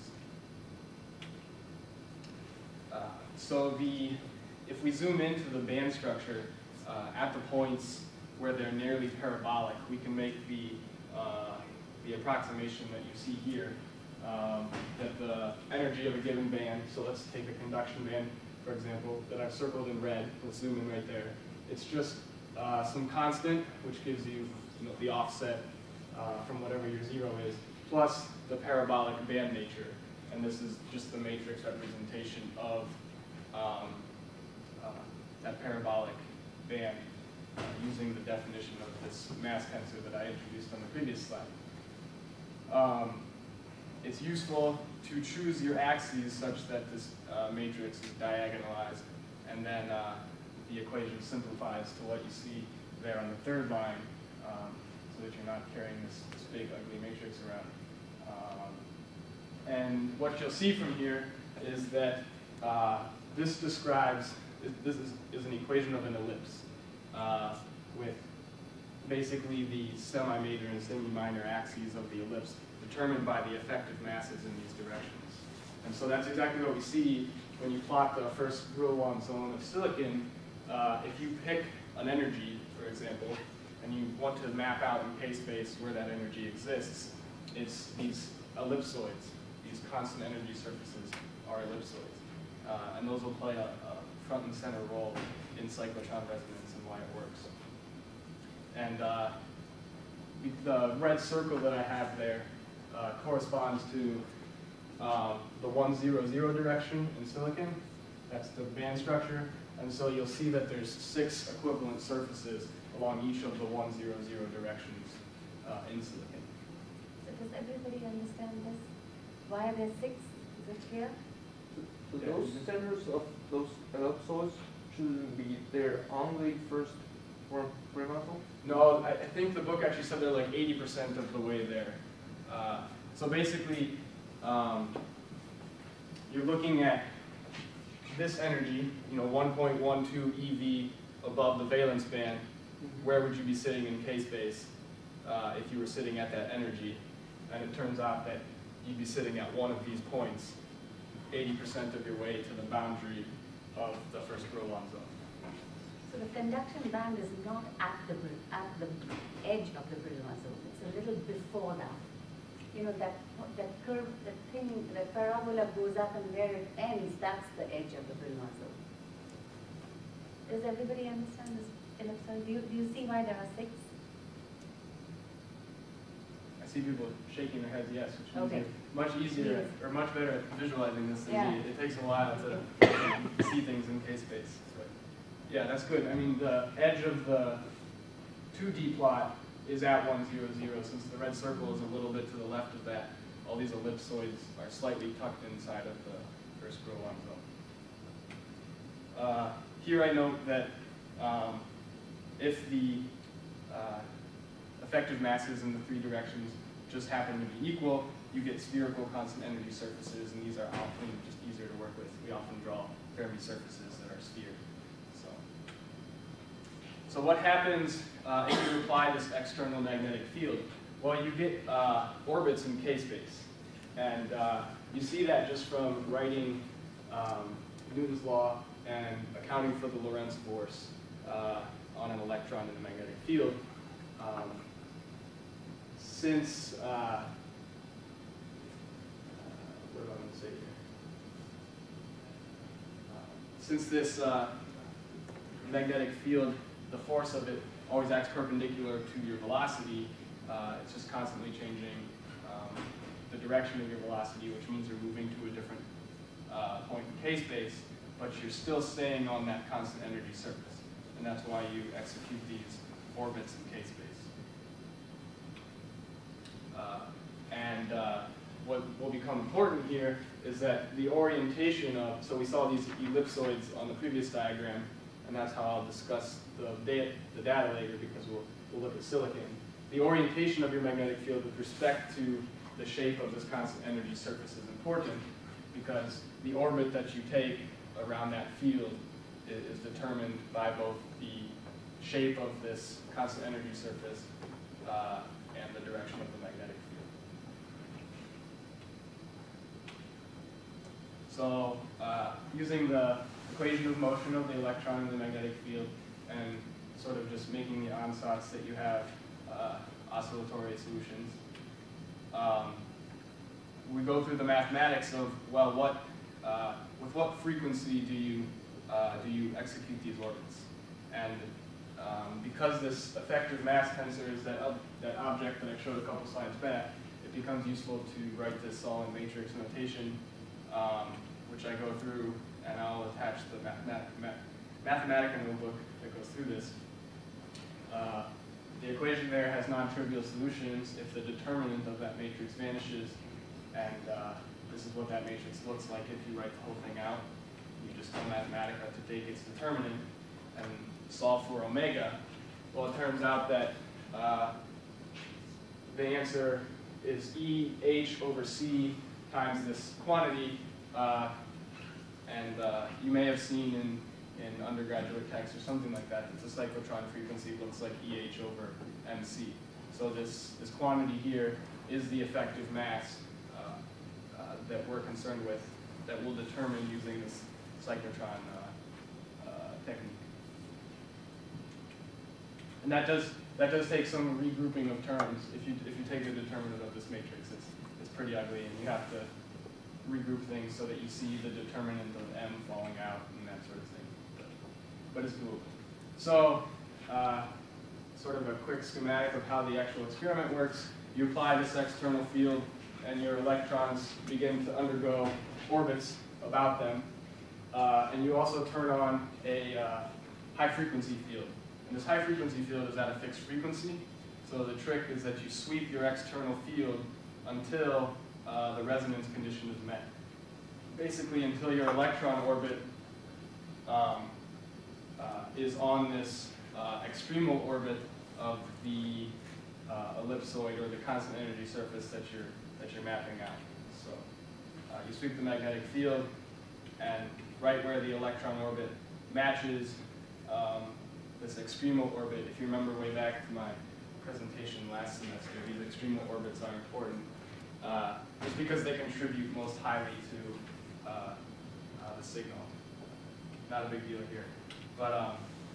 Uh, so the, if we zoom into the band structure, uh, at the points where they're nearly parabolic, we can make the, uh, the approximation that you see here, um, that the energy of a given band, so let's take a conduction band, for example, that I've circled in red, let's zoom in right there. It's just uh, some constant, which gives you, you know, the offset uh, from whatever your zero is, plus the parabolic band nature. And this is just the matrix representation of um, uh, that parabolic band uh, using the definition of this mass tensor that I introduced on the previous slide. Um, it's useful to choose your axes such that this uh, matrix is diagonalized, and then uh, the equation simplifies to what you see there on the third line, um, so that you're not carrying this, this big ugly matrix around. Um, and what you'll see from here is that uh, this describes, this is, is an equation of an ellipse uh, with basically the semi-major and semi-minor axes of the ellipse determined by the effective masses in these directions. And so that's exactly what we see when you plot the first Brillouin zone of silicon. Uh, if you pick an energy, for example, and you want to map out in K-space where that energy exists, it's these ellipsoids. These constant energy surfaces are ellipsoids. Uh, and those will play a, a front and center role in cyclotron resonance and why it works. And uh, the red circle that I have there uh, corresponds to um, the one zero zero direction in silicon. That's the band structure. And so you'll see that there's six equivalent surfaces along each of the one zero zero directions uh, in silicon. So does everybody understand this? Why are there six? Is it clear? So those centers of those ellipsoids shouldn't be there on the first Fremantle? No, I, I think the book actually said they're like eighty percent of the way there. Uh, so basically, um, you're looking at this energy, you know, one point one two E V above the valence band. Where would you be sitting in K-space uh, if you were sitting at that energy? And it turns out that you'd be sitting at one of these points, eighty percent of your way to the boundary of the first Brillouin zone. So the conduction band is not at the Brill- at the edge of the Brillouin zone. It's a little before that. You know, that that curve, that thing, that parabola goes up and where it ends, that's the edge of the Brillouin zone. Does everybody understand this ellipsoid? Do you, do you see why there are six? I see people shaking their heads yes, which means Okay. they're much easier at, or much better at visualizing this than Yeah. me. It takes a while to see things in K-space. But yeah, that's good. I mean, the edge of the two D plot is at one zero zero, since the red circle is a little bit to the left of that. All these ellipsoids are slightly tucked inside of the first Brillouin zone. Uh, here I note that um, if the uh, effective masses in the three directions just happen to be equal, you get spherical constant energy surfaces, and these are often just easier to work with. We often draw Fermi surfaces that are sphere. So, so what happens uh, if you apply this external magnetic field? Well, you get uh, orbits in K-space. And uh, you see that just from writing um, Newton's law and accounting for the Lorentz force uh, on an electron in a magnetic field. Um, since uh, what am I going to say here? Uh, since this uh, magnetic field, the force of it always acts perpendicular to your velocity, uh, it's just constantly changing um, the direction of your velocity, which means you're moving to a different uh, point in k-space, but you're still staying on that constant energy surface. And that's why you execute these orbits in k-space. Uh, and uh, what will become important here is that the orientation of, so we saw these ellipsoids on the previous diagram, and that's how I'll discuss the data, the data later, because we'll, we'll look at silicon. The orientation of your magnetic field with respect to the shape of this constant energy surface is important, because the orbit that you take around that field is, is determined by both the shape of this constant energy surface uh, and the direction of the magnetic field. So uh, using the equation of motion of the electron in the magnetic field and sort of just making the ansatz that you have uh, oscillatory solutions, um, we go through the mathematics of, well, what, uh, with what frequency do you, uh, do you execute these orbits? And um, because this effective mass tensor is that, ob that object that I showed a couple slides back, it becomes useful to write this all in matrix notation, um, which I go through, and I'll attach the mathemat math Mathematica notebook that goes through this. Uh, the equation there has non-trivial solutions if the determinant of that matrix vanishes, and uh, this is what that matrix looks like if you write the whole thing out. You just tell Mathematica to take its determinant and solve for omega. Well, it turns out that uh, the answer is E H over C times this quantity, uh, and uh, you may have seen in, in undergraduate text or something like that, that the cyclotron frequency looks like E H over M C. So this, this quantity here is the effective mass uh, uh, that we're concerned with, that we'll determine using this cyclotron uh, uh, technique. And that does, that does take some regrouping of terms. If you, if you take the determinant of this matrix, it's, it's pretty ugly, and you have to regroup things so that you see the determinant of M falling out and that sort of thing. But, but it's doable. So, uh, sort of a quick schematic of how the actual experiment works. You apply this external field, and your electrons begin to undergo orbits about them. Uh, and you also turn on a uh, high-frequency field. And this high-frequency field is at a fixed frequency. So the trick is that you sweep your external field until uh, the resonance condition is met. Basically, until your electron orbit um, uh, is on this uh, extremal orbit of the uh, ellipsoid or the constant energy surface that you're that you're mapping out. So uh, you sweep the magnetic field, and right where the electron orbit matches um, this extremal orbit, if you remember way back to my presentation last semester, these extremal orbits are important uh, just because they contribute most highly to uh, uh, the signal. Not a big deal here. But um,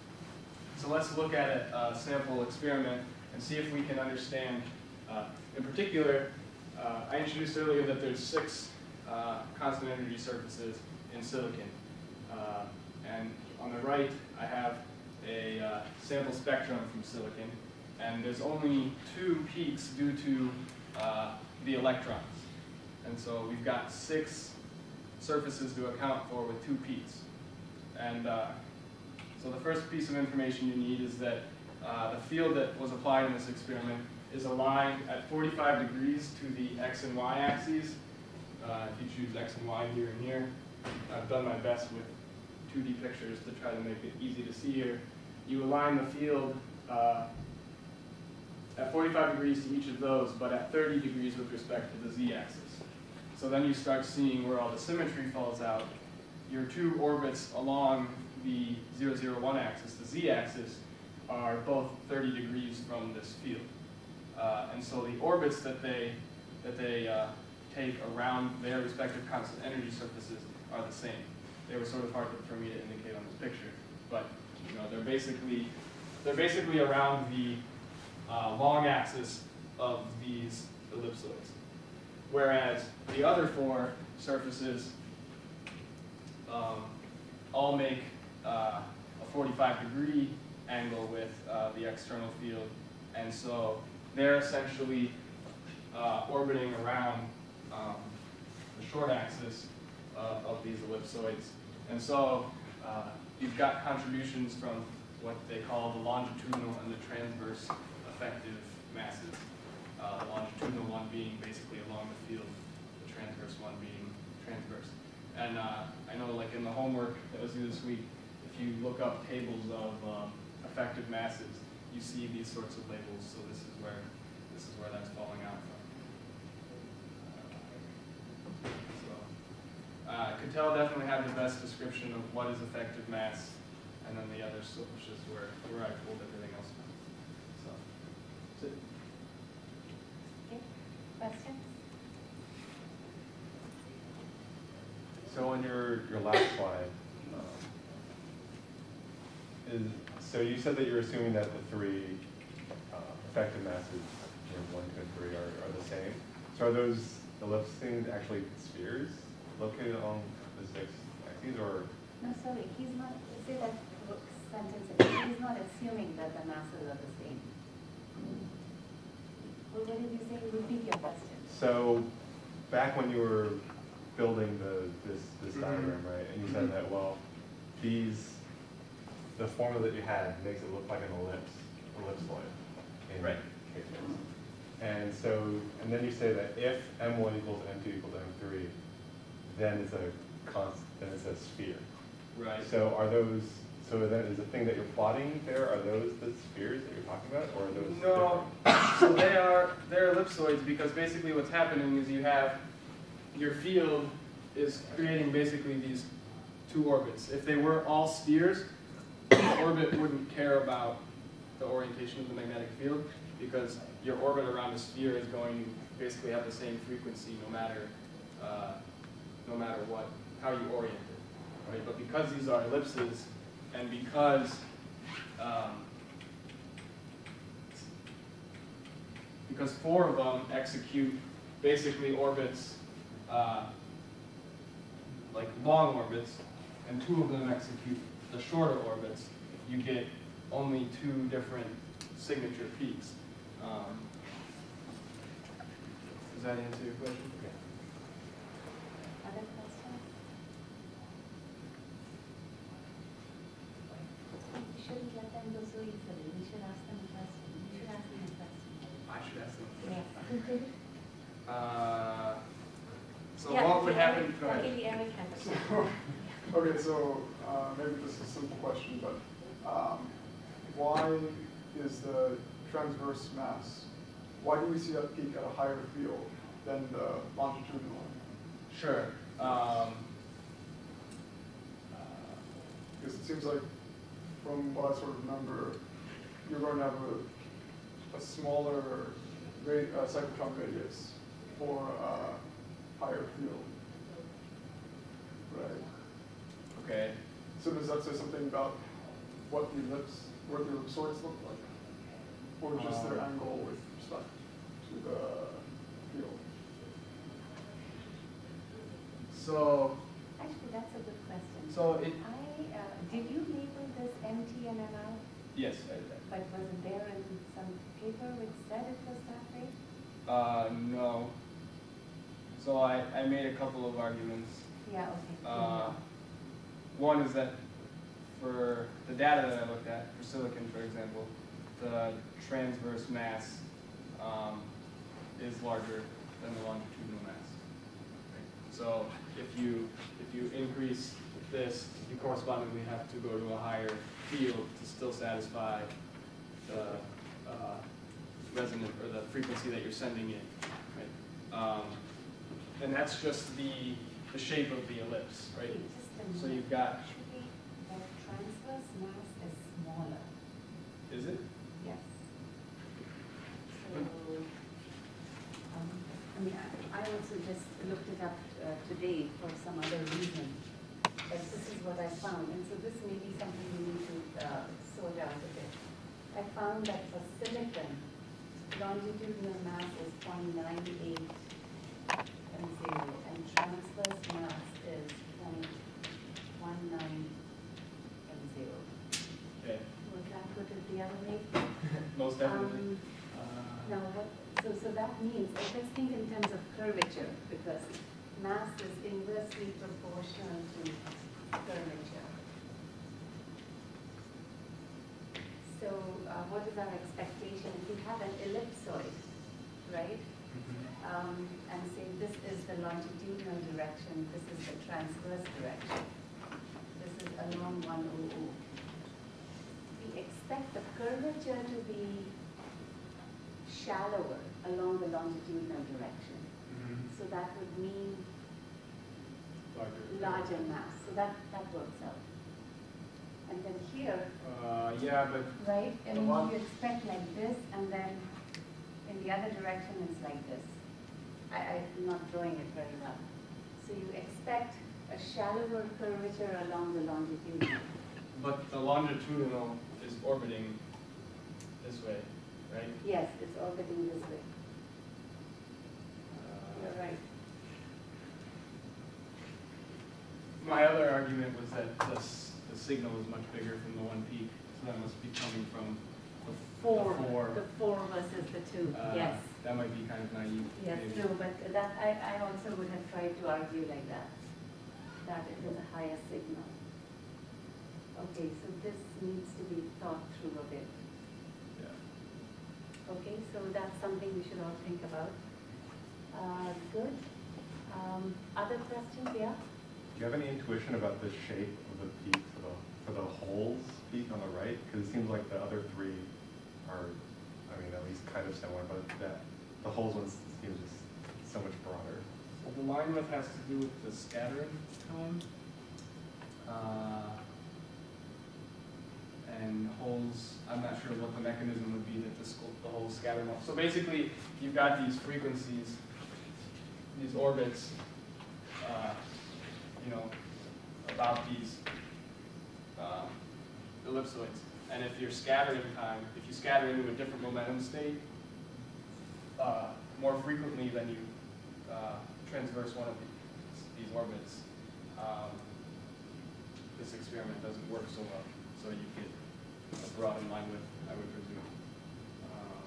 so let's look at a, a sample experiment and see if we can understand. Uh, in particular, uh, I introduced earlier that there's six uh, constant energy surfaces in silicon. Uh, and on the right, I have a uh, sample spectrum from silicon, and there's only two peaks due to uh, the electrons. And so we've got six surfaces to account for with two peaks. And uh, so the first piece of information you need is that uh, the field that was applied in this experiment is aligned at forty-five degrees to the x and y axes. Uh, if you choose x and y here and here, I've done my best with two D pictures to try to make it easy to see here. You align the field uh, at forty-five degrees to each of those, but at thirty degrees with respect to the z-axis. So then you start seeing where all the symmetry falls out. Your two orbits along the zero, zero, one axis, the z-axis, are both thirty degrees from this field. Uh, and so the orbits that they, that they uh, take around their respective constant energy surfaces are the same. They were sort of hard for me to indicate on this picture, but you know, they're basically they're basically around the uh, long axis of these ellipsoids. whereas the other four surfaces um, all make uh, a forty-five degree angle with uh, the external field, and so they're essentially uh, orbiting around um, the short axis uh, of these ellipsoids. And so uh, you've got contributions from what they call the longitudinal and the transverse effective masses. Uh, the longitudinal one being basically along the field, the transverse one being transverse. And uh, I know, like in the homework that was due this week, if you look up tables of um, effective masses, you see these sorts of labels. So this is where this is where that's falling out from. So uh, Cattell definitely had the best description of what is effective mass, and then the others was just where where I pulled everything else from. So that's it. Okay, questions? So on your, your last slide, um, is, so you said that you're assuming that the three uh, effective masses, you know, one, two, and three, are, are the same. So are those ellipse things actually spheres located on the six axes, or? No, sorry, he's not, say that sentence again. He's not assuming that the masses are the same. Well, what did you say? Repeat your question. So back when you were building the this this Mm-hmm. diagram, right, and you said that, well, these the formula that you had makes it look like an ellipse, ellipsoid. In Right. cases. And so, and then you say that if M one equals M two equals M three, then it's a const, then it's a sphere. Right. So are those, so that is the thing that you're plotting there, are those the spheres that you're talking about, or are those No, different? so they are, they're ellipsoids because basically what's happening is you have, your field is creating basically these two orbits. If they were all spheres, the orbit wouldn't care about the orientation of the magnetic field because your orbit around a sphere is going to basically have the same frequency no matter, uh, no matter what, how you orient it, right? But because these are ellipses and because um, because four of them execute basically orbits, uh, like long orbits, and two of them execute the shorter orbits, you get only two different signature peaks. Um, does that answer your question? Other questions? You shouldn't let them go so easily. We should ask them a question. You should ask them a question. I should ask them. Yes. Uh, so Yeah, what would happen? Eric- Go ahead. Okay, Eric has a question. So, okay, so uh, maybe this is a simple question, but um, why is the transverse mass, why do we see that peak at a higher field than the longitudinal one? Sure. Um, Because it seems like, from what I sort of remember, you're going to have a, a smaller rate, uh, cyclotron radius for a higher field. Right. okay. So does that say something about what the ellipse, what the ellipsoids look like? Or just their Um, angle with respect to the field? So, Actually, that's a good question. so it. I, uh, did you label this M T and M L? Yes. But was it there in some paper which said it was that way? Uh, no. So I, I made a couple of arguments. Yeah, okay. Uh, one is that for the data that I looked at, for silicon, for example, the transverse mass um, is larger than the longitudinal mass. Right? So if you if you increase this, you correspondingly have to go to a higher field to still satisfy the uh, resonant or the frequency that you're sending in. Right? Um, and that's just the the shape of the ellipse, right? Just a So minute. you've got, Actually, the transverse mass is smaller. is it? Yes. So, um, I mean, I, I also just looked it up uh, today for some other reason. But this is what I found, and so this may be something we need to uh, sort out a bit. I found that for silicon, longitudinal mass is zero point nine eight and zero, and transverse mass is point one nine and zero. Okay, Would that put it the other way? most definitely. Um, Uh, Now, what, so, so that means, uh, let's think in terms of curvature, because mass is inversely proportional to curvature. So, uh, what is our expectation? If we have an ellipsoid, right? Um, and say this is the longitudinal direction, this is the transverse direction. This is along one hundred. We expect the curvature to be shallower along the longitudinal direction. mhm. So that would mean Larger. larger mass. So that, that works out. And then here, Uh, yeah, but right, I The mean, one- you expect like this, and then in the other direction it's like this. I, I'm not drawing it very well. So you expect a shallower curvature along the longitudinal. but the longitudinal is orbiting this way, right? Yes, it's orbiting this way. Uh, You're right. My other argument was that the, s- the signal is much bigger from the one peak, so that must be coming from the Four, the four. the four versus the two, Uh, yes. That might be kind of naive. Yes, maybe. no, but that, I, I also would have tried to argue like that, that it was a higher signal. Okay, so this needs to be thought through a bit. Yeah. Okay, so that's something we should all think about. Uh, good. Um, other questions, yeah? Do you have any intuition about the shape of the peak for the, for the holes peak on the right? Because it seems like the other three are, I mean, at least kind of similar, but that, the holes one seems just so much broader. So the line width has to do with the scattering time. Uh, and holes, I'm not sure what the mechanism would be that the, sco- the holes scatter off. So basically, you've got these frequencies, these orbits, uh, you know, about these uh, ellipsoids. And if you're scattering time, if you scatter into a different momentum state, uh, more frequently than you uh, transverse one of these, these orbits, um, this experiment doesn't work so well. So you get a broad in line with, I would presume. Um,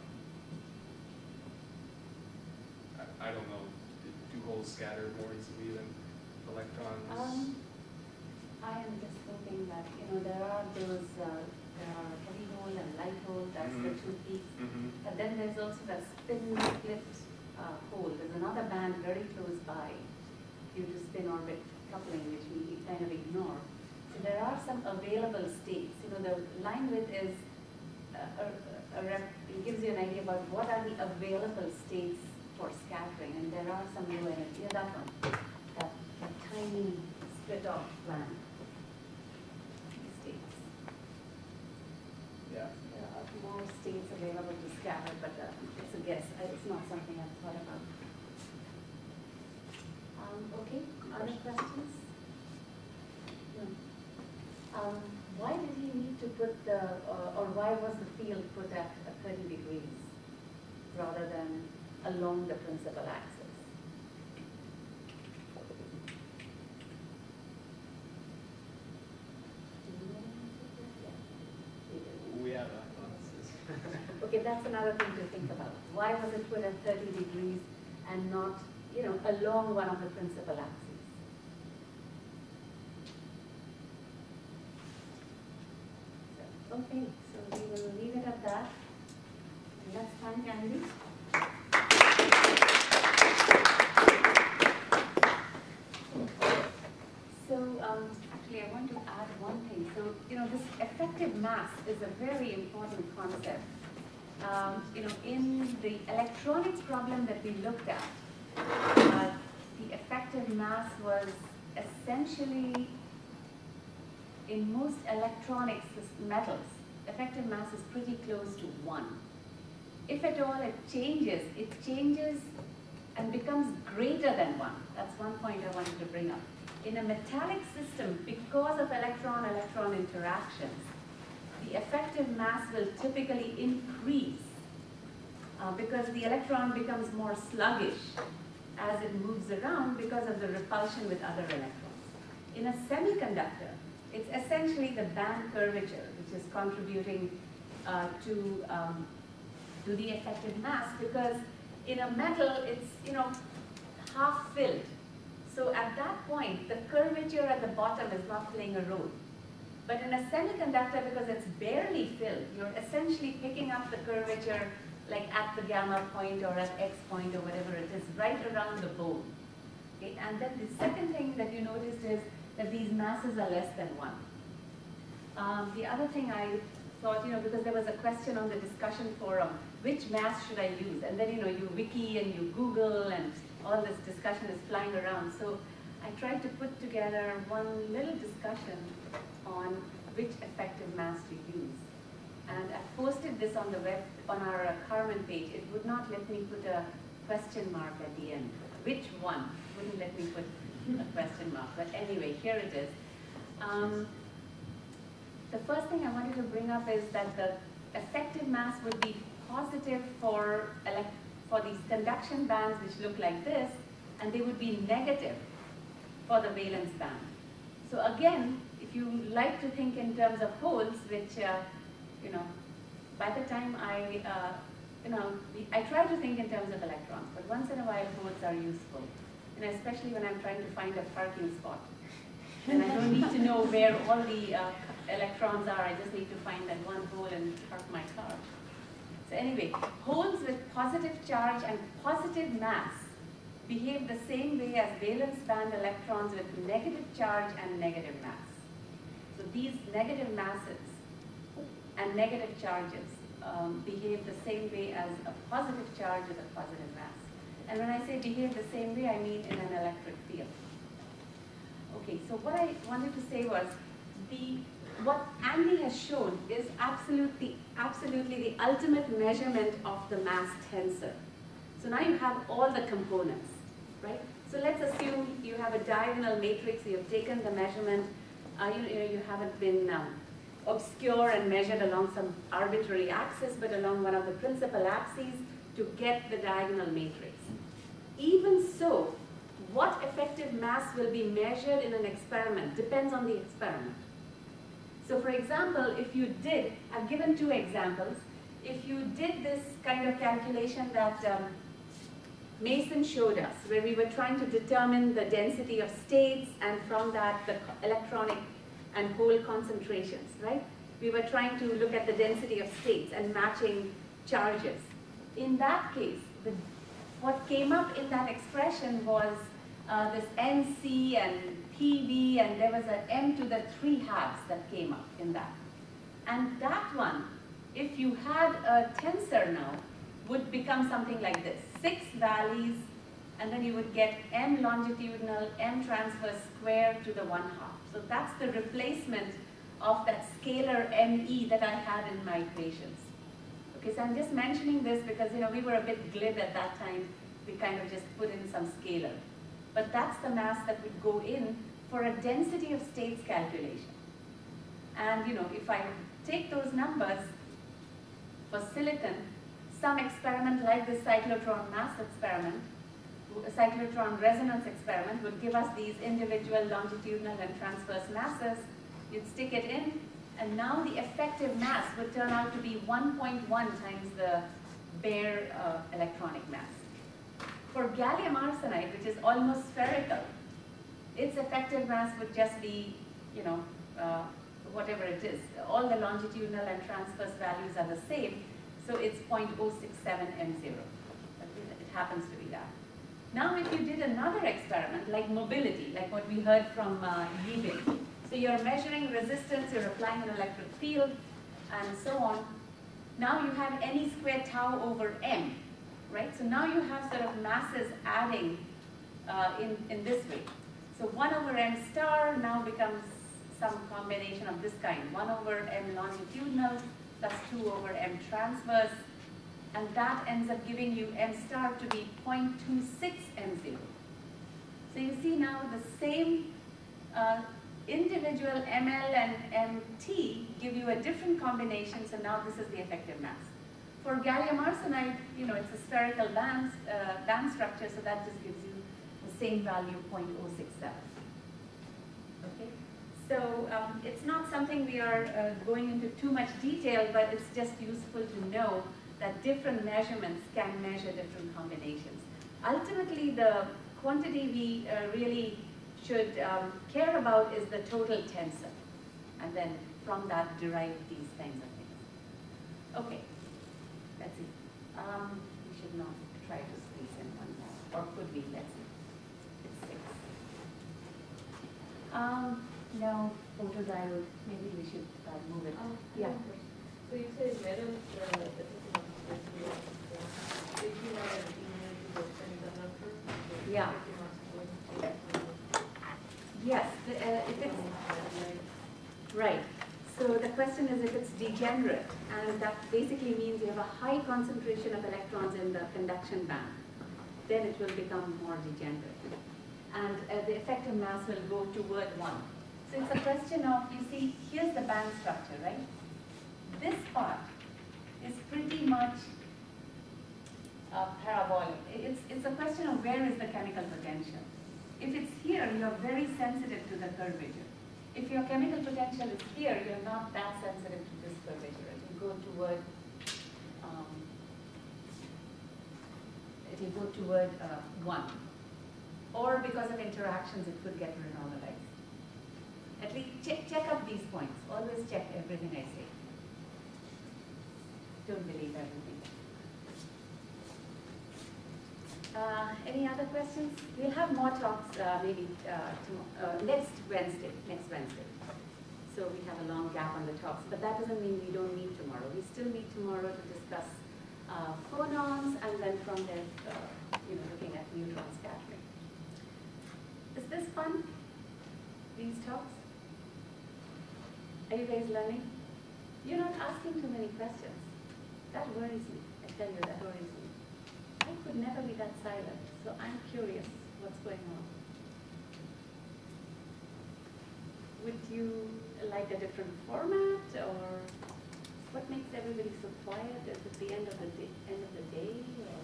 I, I don't know, do holes scatter more easily than electrons? Um, I am just thinking that, you know, there are those, uh, there are heavy hole and light hole, that's the Mhm. two peaks. Mhm. But then there's also the spin split uh, hole. There's another band very close by due to spin orbit coupling, which we kind of ignore. So there are some available states. You know, the line width is a, a, a rep, it gives you an idea about what are the available states for scattering, and there are some low energy. Yeah, that one, that, that tiny split off band. These states. Yeah. There are more states available to scatter, but uh, it's a guess. I- It's not something I've thought about. Um, okay, other questions? No. Um, why did he need to put the, uh, or why was the field put at uh, thirty degrees rather than along the principal axis? Do you know the answer to that? Yeah. You do. We have a hypothesis. Okay, that's another thing to think about. Why was it put at thirty degrees and not, you know, along one of the principal axes? So, okay, so we will leave it at that. And let's thank Andy. So, um, actually, I want to add one thing. So, you know, this effective mass is a very important concept. Um, you know, in the electronics problem that we looked at, uh, the effective mass was essentially, in most electronics metals, effective mass is pretty close to one. If at all it changes, it changes and becomes greater than one. That's one point I wanted to bring up. In a metallic system, because of electron-electron interactions, the effective mass will typically increase uh, because the electron becomes more sluggish as it moves around because of the repulsion with other electrons. In a semiconductor, it's essentially the band curvature which is contributing uh, to, um, to the effective mass, because in a metal, it's, you know, half filled. So at that point, the curvature at the bottom is not playing a role. But in a semiconductor, because it's barely filled, you're essentially picking up the curvature like at the gamma point or at X point or whatever it is, right around the bone. Okay? And then the second thing that you noticed is that these masses are less than one. Um, the other thing I thought, you know, because there was a question on the discussion forum, which mass should I use? And then, you know, you wiki and you Google and all this discussion is flying around. So I tried to put together one little discussion on which effective mass to use. And I posted this on the web, on our uh, Carmen page. It would not let me put a question mark at the end. Which one? Wouldn't let me put a question mark. But anyway, here it is. Um, the first thing I wanted to bring up is that the effective mass would be positive for, elect for these conduction bands which look like this, and they would be negative for the valence band. So again, if you like to think in terms of holes, which, uh, you know, by the time I, uh, you know, I try to think in terms of electrons, but once in a while holes are useful, and especially when I'm trying to find a parking spot. And I don't need to know where all the uh, electrons are, I just need to find that one hole and park my car. So anyway, holes with positive charge and positive mass behave the same way as valence band electrons with negative charge and negative mass. So these negative masses and negative charges um, behave the same way as a positive charge with a positive mass. And when I say behave the same way, I mean in an electric field. Okay, so what I wanted to say was, the what Andy has shown is absolutely, absolutely the ultimate measurement of the mass tensor. So now you have all the components, right? So let's assume you have a diagonal matrix, you have taken the measurement, uh, you, you, know, you haven't been um, obscure and measured along some arbitrary axis, but along one of the principal axes to get the diagonal matrix. Even so, what effective mass will be measured in an experiment depends on the experiment. So for example, if you did, I've given two examples, if you did this kind of calculation that um, Mason showed us, where we were trying to determine the density of states and from that the electronic and hole concentrations, right? We were trying to look at the density of states and matching charges. In that case, the, what came up in that expression was uh, this N C and P V, and there was an M to the three halves that came up in that. And that one, if you had a tensor now, would become something like this. Six valleys, and then you would get M longitudinal, M transverse squared to the one half. So that's the replacement of that scalar M E that I had in my equations. Okay, so I'm just mentioning this because, you know, we were a bit glib at that time. We kind of just put in some scalar. But that's the mass that would go in for a density of states calculation. And, you know, if I take those numbers for silicon, some experiment like this cyclotron mass experiment, a cyclotron resonance experiment, would give us these individual longitudinal and transverse masses. You'd stick it in, and now the effective mass would turn out to be one point one times the bare uh, electronic mass. For gallium arsenide, which is almost spherical, its effective mass would just be, you know, uh, whatever it is. All the longitudinal and transverse values are the same, so it's zero point zero six seven M zero. It happens to be that. Now if you did another experiment, like mobility, like what we heard from uh, Yibing, so you're measuring resistance, you're applying an electric field, and so on. Now you have any squared tau over M, right? So now you have sort of masses adding uh, in, in this way. So one over M star now becomes some combination of this kind. one over M longitudinal plus two over M transverse. And that ends up giving you M star to be zero point two six M zero. So you see now the same uh, individual M L and M T give you a different combination, so now this is the effective mass. For gallium arsenide, you know, it's a spherical band, uh, band structure, so that just gives you the same value, zero point zero six seven. Okay? So um, it's not something we are uh, going into too much detail, but it's just useful to know that different measurements can measure different combinations. Ultimately, the quantity we uh, really should um, care about is the total tensor, and then from that derive these kinds of things. Okay, let's see. Um, we should not try to squeeze in one more, or could we? Let's see. It's six. Um, no, photodiode. Maybe we should uh, move it. Um, Yeah. So you said metals, uh, that is not specifically, uh, if you have an image to the semiconductor, so Yeah. if you must go into Yes, the, uh, if it's, right. So the question is if it's degenerate, and that basically means you have a high concentration of electrons in the conduction band, then it will become more degenerate. And uh, the effective mass will go toward one. So it's a question of, you see, here's the band structure, right? This part is pretty much uh, parabolic. It's, it's a question of where is the chemical potential. If it's here, you're very sensitive to the curvature. If your chemical potential is here, you're not that sensitive to this curvature. It will go toward, um, it will go toward uh, one. Or because of interactions, it could get renormalized. At least check, check up these points. Always check everything I say. Don't believe everything. Uh, any other questions? We'll have more talks uh, maybe uh, tomorrow, uh, next Wednesday, next Wednesday. So we have a long gap on the talks, but that doesn't mean we don't meet tomorrow. We still meet tomorrow to discuss uh, phonons, and then from there, uh, you know, looking at neutron scattering. Is this fun, these talks? Are you guys learning? You're not asking too many questions. That worries me. I tell you, that worries me. I could never be that silent, so I'm curious what's going on. Would you like a different format, or what makes everybody so quiet? Is it the end of the day, end of the day, or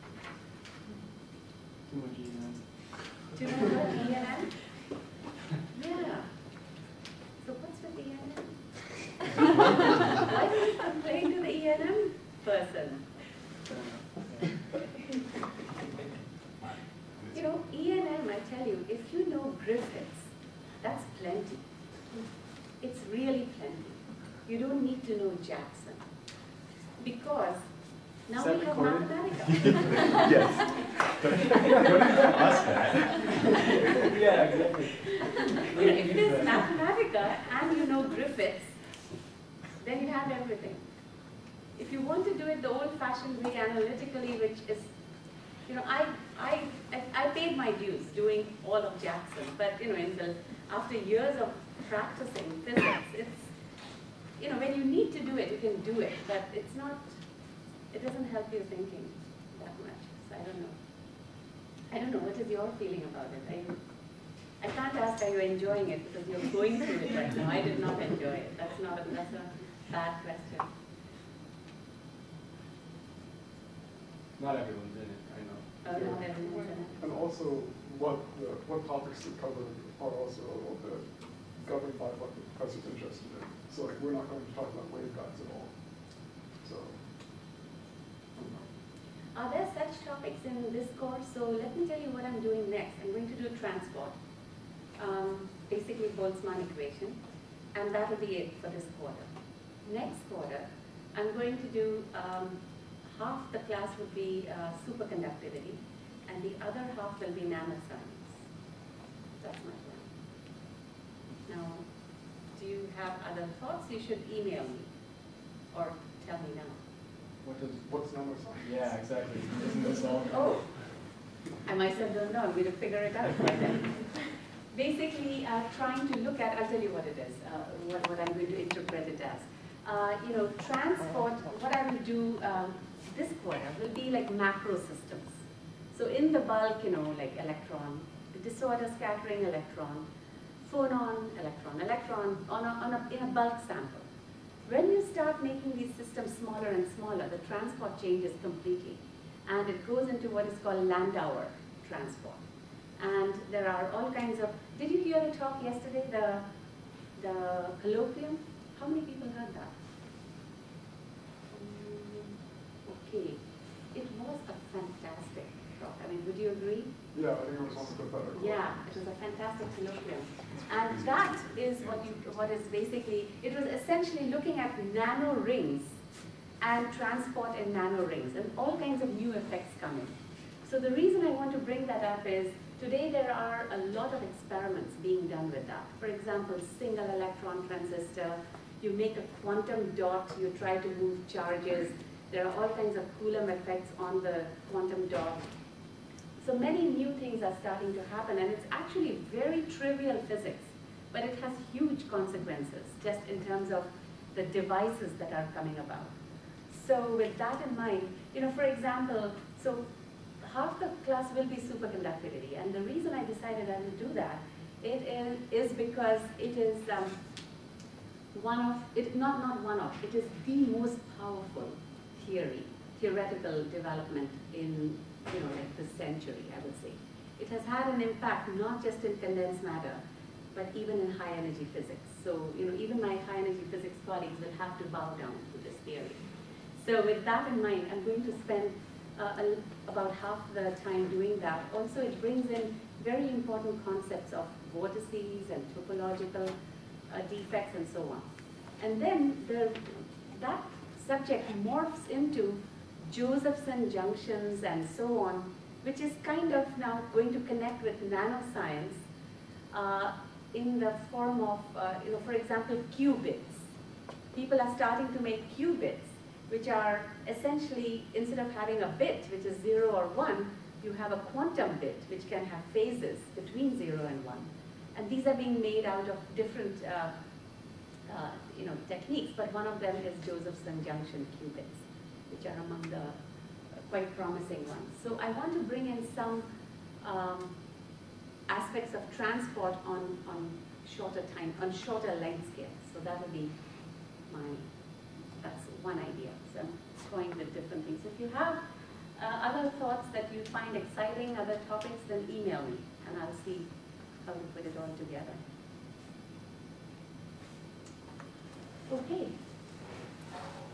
Too much E N M. too much about E N M? Yeah. So what's with E N M? Why do you complain to the E N M person? You know, E N M, I tell you, if you know Griffiths, that's plenty. It's really plenty. You don't need to know Jackson. Because now Is that we have recorded? Mathematica. Yes. Don't ask that. Yeah, exactly. You know, if it is Mathematica and you know Griffiths, then you have everything. If you want to do it the old-fashioned way, analytically, which is, you know, I, I, I paid my dues doing all of Jackson, but, you know, in the, after years of practicing physics, it's, you know, when you need to do it, you can do it, but it's not, it doesn't help you thinking that much, so I don't know. I don't know, what is your feeling about it? Are you, I can't ask, are you enjoying it, because you're going through it right now. I did not enjoy it. That's not a, that's a bad question. Not everyone's in it, I know. Oh, not everyone's in it. And also, what the, what topics to cover are also a little bit governed by what the professor's interested in. So like, we're not going to talk about waveguides at all. So. Are there such topics in this course? So let me tell you what I'm doing next. I'm going to do transport, um, basically Boltzmann equation, and that will be it for this quarter. Next quarter, I'm going to do, um, half the class will be uh, superconductivity, and the other half will be nanoscience. That's my plan. Now, do you have other thoughts? You should email me, or tell me now. What does, What's number science? yeah, exactly. Isn't this all? Oh, I myself don't know. I'm going to figure it out right then. Basically, uh, trying to look at, I'll tell you what it is, uh, what, what I'm going to interpret it as. Uh, you know, transport, what I will do um, this quarter will be like macro systems. So in the bulk, you know, like electron, disorder scattering electron, phonon, electron, electron, on a, on a, in a bulk sample. When you start making these systems smaller and smaller, the transport changes completely. And it goes into what is called Landauer transport. And there are all kinds of, did you hear the talk yesterday, the, the colloquium? How many people heard that? Mm, okay, it was a fantastic talk. I mean, would you agree? Yeah, I think it was one of the better. Yeah, it was a fantastic colloquium. And that is what you, what is basically, it was essentially looking at nano rings and transport in nano rings, and all kinds of new effects come in. So the reason I want to bring that up is, today there are a lot of experiments being done with that. For example, single electron transistor, you make a quantum dot, you try to move charges. There are all kinds of Coulomb effects on the quantum dot. So many new things are starting to happen, and it's actually very trivial physics, but it has huge consequences just in terms of the devices that are coming about. So with that in mind, you know, for example, so half the class will be superconductivity, and the reason I decided I will do that, it is, is because it is um, one of, it, not, not one of, it is the most powerful theory, theoretical development in, you know, like the century, I would say. It has had an impact not just in condensed matter, but even in high energy physics. So, you know, even my high energy physics colleagues will have to bow down to this theory. So with that in mind, I'm going to spend uh, a, about half the time doing that. Also, it brings in very important concepts of vortices and topological uh, defects and so on. And then the, that subject morphs into Josephson junctions and so on, which is kind of now going to connect with nanoscience uh, in the form of, uh, you know, for example, qubits. People are starting to make qubits, which are essentially, instead of having a bit, which is zero or one, you have a quantum bit, which can have phases between zero and one. And these are being made out of different uh, uh, you know, techniques, but one of them is Josephson junction qubits, which are among the uh, quite promising ones. So I want to bring in some um, aspects of transport on, on shorter time, on shorter length scales. So that will be my, that's one idea. So I'm toying with different things. If you have uh, other thoughts that you find exciting, other topics, then email me, and I'll see how to put it all together. Okay.